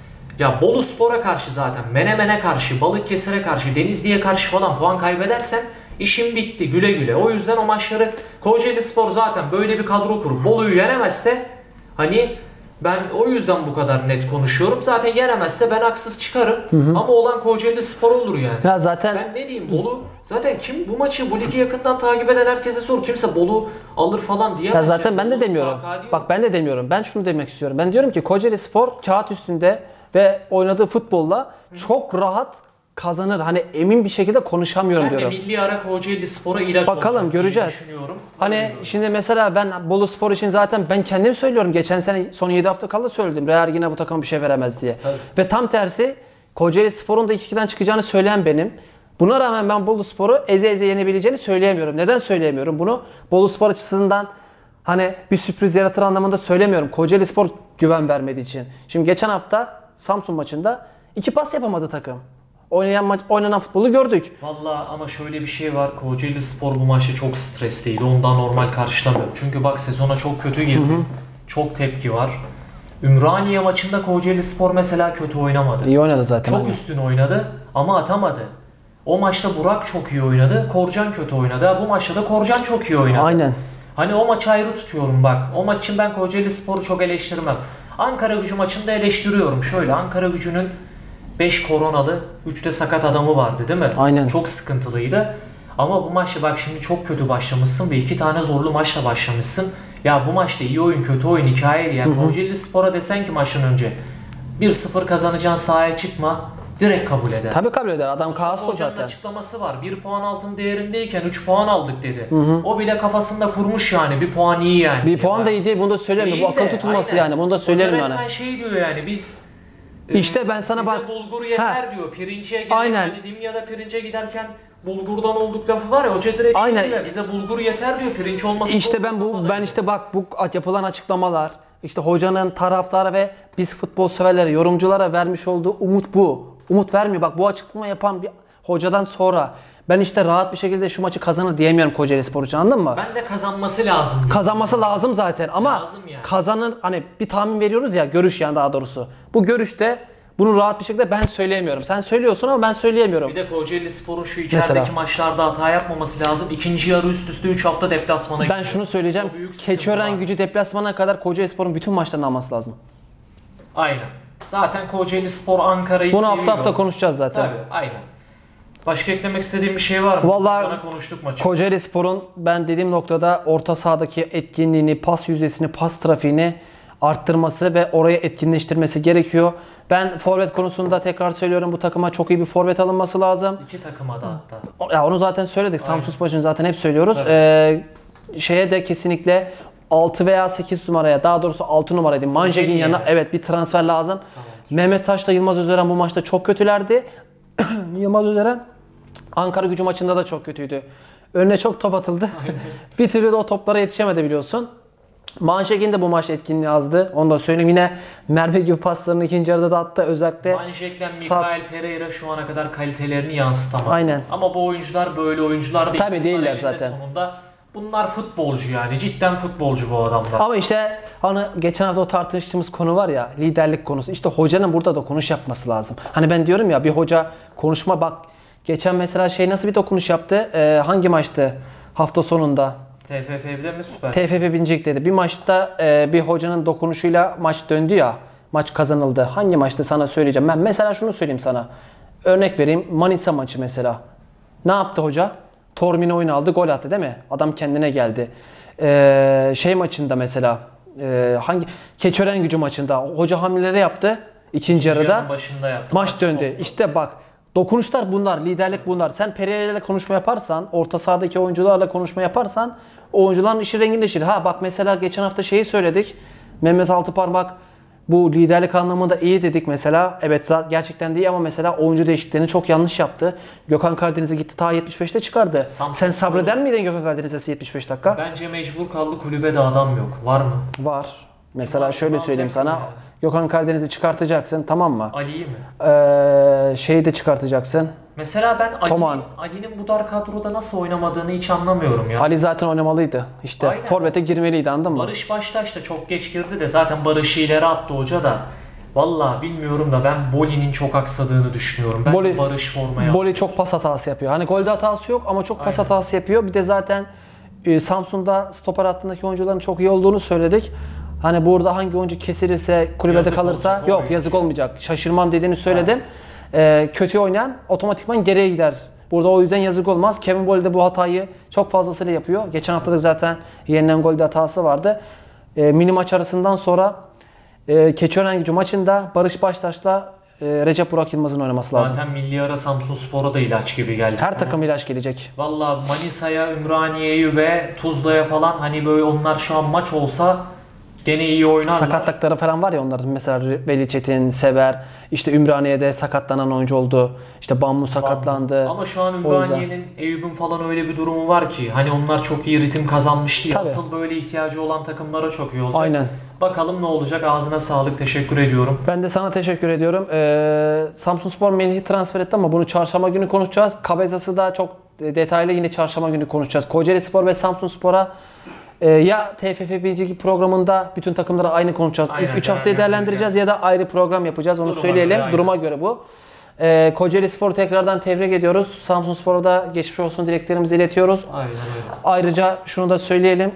Ya Boluspor'a karşı zaten, Menemen'e karşı, Balıkesir'e karşı, Denizli'ye karşı falan puan kaybedersen işin bitti güle güle. O yüzden o maçları Kocaelispor zaten böyle bir kadro kurup Bolu'yu yenemezse hani ben o yüzden bu kadar net konuşuyorum. Zaten yenemezse ben haksız çıkarım. Hı hı. Ama olan Kocaelispor olur yani. Ya zaten ben ne diyeyim Bolu zaten kim bu maçı bu ligi yakından takip eden herkese sor. Kimse Bolu alır falan diyemez. Ya zaten yani. ben de Bolu demiyorum. Bak ben de demiyorum. Ben şunu demek istiyorum. Ben diyorum ki Kocaelispor kağıt üstünde ve oynadığı futbolla çok rahat kazanır. Hani emin bir şekilde konuşamıyorum ben diyorum. Ben de milli ara Kocaelispor'a ilaç bakalım göreceğiz. Düşünüyorum. Hani Bilmiyorum. şimdi mesela ben Boluspor için zaten ben kendim söylüyorum. Geçen sene son yedi hafta kala söyledim. Real yine bu takım bir şey veremez diye. Tabii. Ve tam tersi Kocaelispor'un da iki ikiden çıkacağını söyleyen benim. Buna rağmen ben Boluspor'u eze eze yenebileceğini söyleyemiyorum. Neden söyleyemiyorum bunu? Boluspor açısından hani bir sürpriz yaratır anlamında söylemiyorum. Kocaelispor güven vermediği için. Şimdi geçen hafta Samsun maçında iki pas yapamadı takım. Oynayan maç, oynanan futbolu gördük. Vallahi ama şöyle bir şey var. Kocaelispor bu maçta çok stresliydi. Ondan normal karşılamıyorum. Çünkü bak sezona çok kötü girdi. Hı hı. Çok tepki var. Ümraniye maçında Kocaelispor mesela kötü oynamadı. İyi oynadı zaten. Çok aynen. üstün oynadı ama atamadı. O maçta Burak çok iyi oynadı. Korcan kötü oynadı. Bu maçta da Korcan çok iyi oynadı. Aynen. Hani o maçı ayrı tutuyorum bak. O maç için ben Kocaelispor'u çok eleştirmem. Ankara Gücü maçında eleştiriyorum. Şöyle Ankara Gücü'nün beş koronalı, üç de sakat adamı vardı değil mi? Aynen. Çok sıkıntılıydı. Ama bu maçta bak şimdi çok kötü başlamışsın ve iki tane zorlu maçla başlamışsın. Ya bu maçta iyi oyun, kötü oyun hikayeydi. Yani Kocaelispor'a desen ki maçtan önce bir sıfır kazanacaksın sahaya çıkma. Direkt kabul eder. Tabii kabul eder. Adam kaosu zaten. Hoca'nın açıklaması var. bir puan altın değerindeyken üç puan aldık dedi. Hı hı. O bile kafasında kurmuş yani. Bir puan iyi yani. Bir puan da iyi değil. Bunu da söylemiyor. Bu akıl tutulması aynen. Yani. Bunu da söylerim Hoca yani. resmen şey diyor yani biz İşte ben sana bize bak. bulgur yeter ha. diyor. Pirinciye giderken aynen. hani Dimya'da pirince giderken bulgurdan olduk lafı var ya. Hoca direkt aynen. Şey diyor. Bize bulgur yeter diyor. Pirinç olmasın. İşte ben bu ben işte bak bu yapılan açıklamalar, işte hocanın taraftara ve biz futbol severlere, yorumculara vermiş olduğu umut bu. Umut vermiyor. Bak bu açıklama yapan bir hocadan sonra ben işte rahat bir şekilde şu maçı kazanır diyemiyorum Kocaelispor için, anladın mı? Ben de kazanması lazım. Kazanması lazım zaten ama lazım yani. Kazanır hani bir tahmin veriyoruz ya, görüş yani daha doğrusu. Bu görüşte Bunu rahat bir şekilde ben söyleyemiyorum. Sen söylüyorsun ama ben söyleyemiyorum. Bir de Kocaeli Spor'un şu içerideki Mesela. maçlarda hata yapmaması lazım. İkinci yarı üst üste üç hafta deplasmana gidiyor. Ben şunu söyleyeceğim. Keçiören Gücü deplasmana kadar Kocaelispor'un bütün maçlarını alması lazım. Aynen. Zaten Kocaeli Spor Ankara'yı Bunu seviyor. hafta hafta konuşacağız zaten. Tabii, aynen. Başka eklemek istediğim bir şey var mı? Vallahi Bana konuştuk maçı. Kocaelispor'un ben dediğim noktada orta sahadaki etkinliğini, pas yüzdesini, pas trafiğini arttırması ve oraya etkinleştirmesi gerekiyor. Ben forvet konusunda tekrar söylüyorum, bu takıma çok iyi bir forvet alınması lazım. İki takıma da hatta. Ya onu zaten söyledik. Samsunspor için zaten hep söylüyoruz. Tabii. Ee, şeye de kesinlikle altı veya sekiz numaraya, daha doğrusu altı numaraydı. Manjegin Manjegin yanına yani. evet bir transfer lazım. Tamam. Mehmet Taş'la Yılmaz Özeren bu maçta çok kötülerdi. Yılmaz Özeren Ankara Gücü maçında da çok kötüydü. Önüne çok top atıldı. Bir türlü de o toplara yetişemedi biliyorsun. Manjegin de bu maç etkinliği azdı. Onu da söyleyeyim. Yine mermi gibi paslarını ikinci yarıda da attı. Özellikle Manjek'le sağ- Mikael Pereira şu ana kadar kalitelerini yansıtamadı. Aynen. Ama bu oyuncular böyle oyuncular değil. Tabii Bunlar değiller eninde zaten. Sonunda bunlar futbolcu yani. Cidden futbolcu bu adamlar. Ama işte hani geçen hafta o tartıştığımız konu var ya, liderlik konusu. İşte hocanın burada da konuş yapması lazım. Hani ben diyorum ya, bir hoca konuşma bak. Geçen mesela şey nasıl bir dokunuş yaptı? Ee, hangi maçtı? Hafta sonunda. T F F birde mi Süper? T F F birinci dedi. Bir maçta e, bir hocanın dokunuşuyla maç döndü ya. Maç kazanıldı. Hangi maçtı sana söyleyeceğim. Ben mesela şunu söyleyeyim sana. Örnek vereyim. Manisa maçı mesela. Ne yaptı hoca? Tormini oyunu aldı, gol attı değil mi? Adam kendine geldi. Ee, şey maçında mesela e, hangi Keçiören Gücü maçında hoca hamleleri yaptı ikinci yarıda. Yarının başında yaptı. Maç döndü. oldu. İşte bak, dokunuşlar bunlar, liderlik bunlar. Sen Pereira ile konuşma yaparsan, orta sahadaki oyuncularla konuşma yaparsan o oyuncuların işi renginleşir. Ha bak mesela geçen hafta şeyi söyledik. Mehmet Altıparmak bu liderlik anlamında iyi dedik mesela. Evet gerçekten de iyi ama mesela oyuncu değişikliklerini çok yanlış yaptı. Gökhan Karadeniz'e gitti ta yetmiş beşte çıkardı. Samsun Sen sabreder Spor'un- miydin Gökhan Karadeniz'e yetmiş beş dakika? Bence mecbur kaldı, kulübede adam yok. Var mı? Var. Mesela Kim şöyle alacak söyleyeyim mı sana. ya? Gökhan Karadeniz'i çıkartacaksın, tamam mı? Ali'yi mi? Ee, şeyi de çıkartacaksın. Mesela ben Toman. Ali'nin Ali'nin bu dar kadroda nasıl oynamadığını hiç anlamıyorum ya. Ali zaten oynamalıydı. İşte Aynen. forvete girmeliydi, anladın mı? Barış Baştaş da çok geç girdi de zaten Barış'ı ileri attı hoca da. Vallahi bilmiyorum da ben Boli'nin çok aksadığını düşünüyorum. Ben Boli- Barış formaya Boli çok pas hatası yapıyor. Hani golde hatası yok ama çok pas Aynen. hatası yapıyor. Bir de zaten e, Samsun'da stoper hattındaki oyuncuların çok iyi olduğunu söyledik. Hani burada hangi oyuncu kesilirse, kulübede Yazık kalırsa olacak, yok olmayacak. yazık olmayacak. Şaşırmam dediğini söyledim. E, kötü oynayan otomatikman geriye gider. Burada o yüzden yazık olmaz. Kevin Boli de bu hatayı çok fazlasıyla yapıyor. Geçen hafta da zaten yenilen golde hatası vardı. E, mini maç arasından sonra e, Keçiören Gücü maçında Barış Baştaş'la e, Recep Burak Yılmaz'ın oynaması lazım. Zaten milli ara Samsunspor'a da ilaç gibi geldi. Her takım ilaç gelecek. Valla Manisa'ya, Ümraniye'ye ve Tuzla'ya falan hani böyle onlar şu an maç olsa gene iyi oynarlar. Sakatlıkları falan var ya onların. Mesela Veli Çetin, Sever, işte Ümraniye'de sakatlanan oyuncu oldu. İşte Bambu sakatlandı. Ama şu an O yüzden. Ümraniye'nin, Eyüp'ün falan öyle bir durumu var ki hani onlar çok iyi ritim kazanmıştı ya. Tabii. Asıl böyle ihtiyacı olan takımlara çok iyi olacak. Aynen. Bakalım ne olacak. Ağzına sağlık. Teşekkür ediyorum. Ben de sana teşekkür ediyorum. Ee, Samsunspor Melih'i transfer etti ama bunu çarşamba günü konuşacağız. Kabezası da çok detaylı yine çarşamba günü konuşacağız. Kocaelispor ve Samsunspor'a e, ya T F F birinci programında bütün takımlara aynı konuşacağız. Aynen, İlk üç haftayı değerlendireceğiz ya da ayrı program yapacağız. Onu Duruma söyleyelim. göre, aynen. Duruma göre bu. Ee, Kocaelispor'u tekrardan tebrik ediyoruz. Samsunspor'a da geçmiş olsun dileklerimizi iletiyoruz. Aynen öyle. Ayrıca şunu da söyleyelim.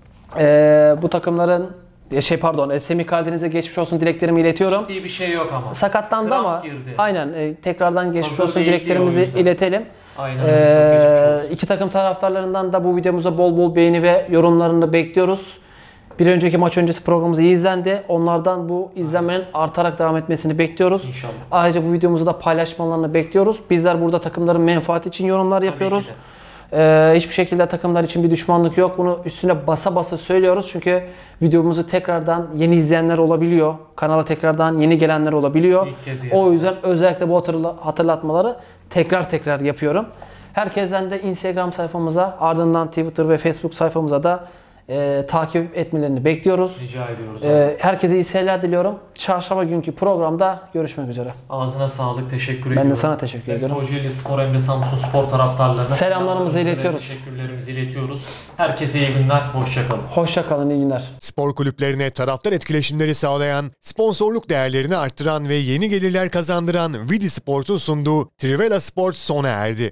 Ee, bu takımların e, şey pardon, e, Semih Karadeniz'e geçmiş olsun dileklerimi iletiyorum. Ciddi bir şey yok ama. Sakatlandı Kramp ama girdi. aynen e, tekrardan geçmiş Hazır olsun değil diyor o dileklerimizi yüzden. iletelim. Aynen öyle. Çok geçmiş Ee, olsun. iki takım taraftarlarından da bu videomuza bol bol beğeni ve yorumlarını bekliyoruz. Bir önceki maç öncesi programımız iyi izlendi. Onlardan bu izlenmenin artarak devam etmesini bekliyoruz. İnşallah. Ayrıca bu videomuzu da paylaşmalarını bekliyoruz. Bizler burada takımların menfaati için yorumlar yapıyoruz. ki de. Ee, hiçbir şekilde takımlar için bir düşmanlık yok. Bunu üstüne basa basa söylüyoruz. Çünkü videomuzu tekrardan yeni izleyenler olabiliyor. Kanala tekrardan yeni gelenler olabiliyor. İlk kez O yani. yüzden özellikle bu hatırla- hatırlatmaları tekrar tekrar yapıyorum. Herkesten de Instagram sayfamıza, ardından Twitter ve Facebook sayfamıza da e, takip etmelerini bekliyoruz. Rica ediyoruz. E, herkese iyi seyirler diliyorum. Çarşamba günkü programda görüşmek üzere. Ağzına sağlık, teşekkür Ben ediyorum. de sana teşekkür Hem ediyorum. Kocaeli Spor hem de Samsun Spor taraftarlarına Selamlarımızı ve iletiyoruz. teşekkürlerimizi iletiyoruz. Herkese iyi günler, hoşça kalın. Hoşça kalın, iyi günler. Spor kulüplerine taraftar etkileşimleri sağlayan, sponsorluk değerlerini arttıran ve yeni gelirler kazandıran Vidi Sport'un sunduğu Trivela Sport sona erdi.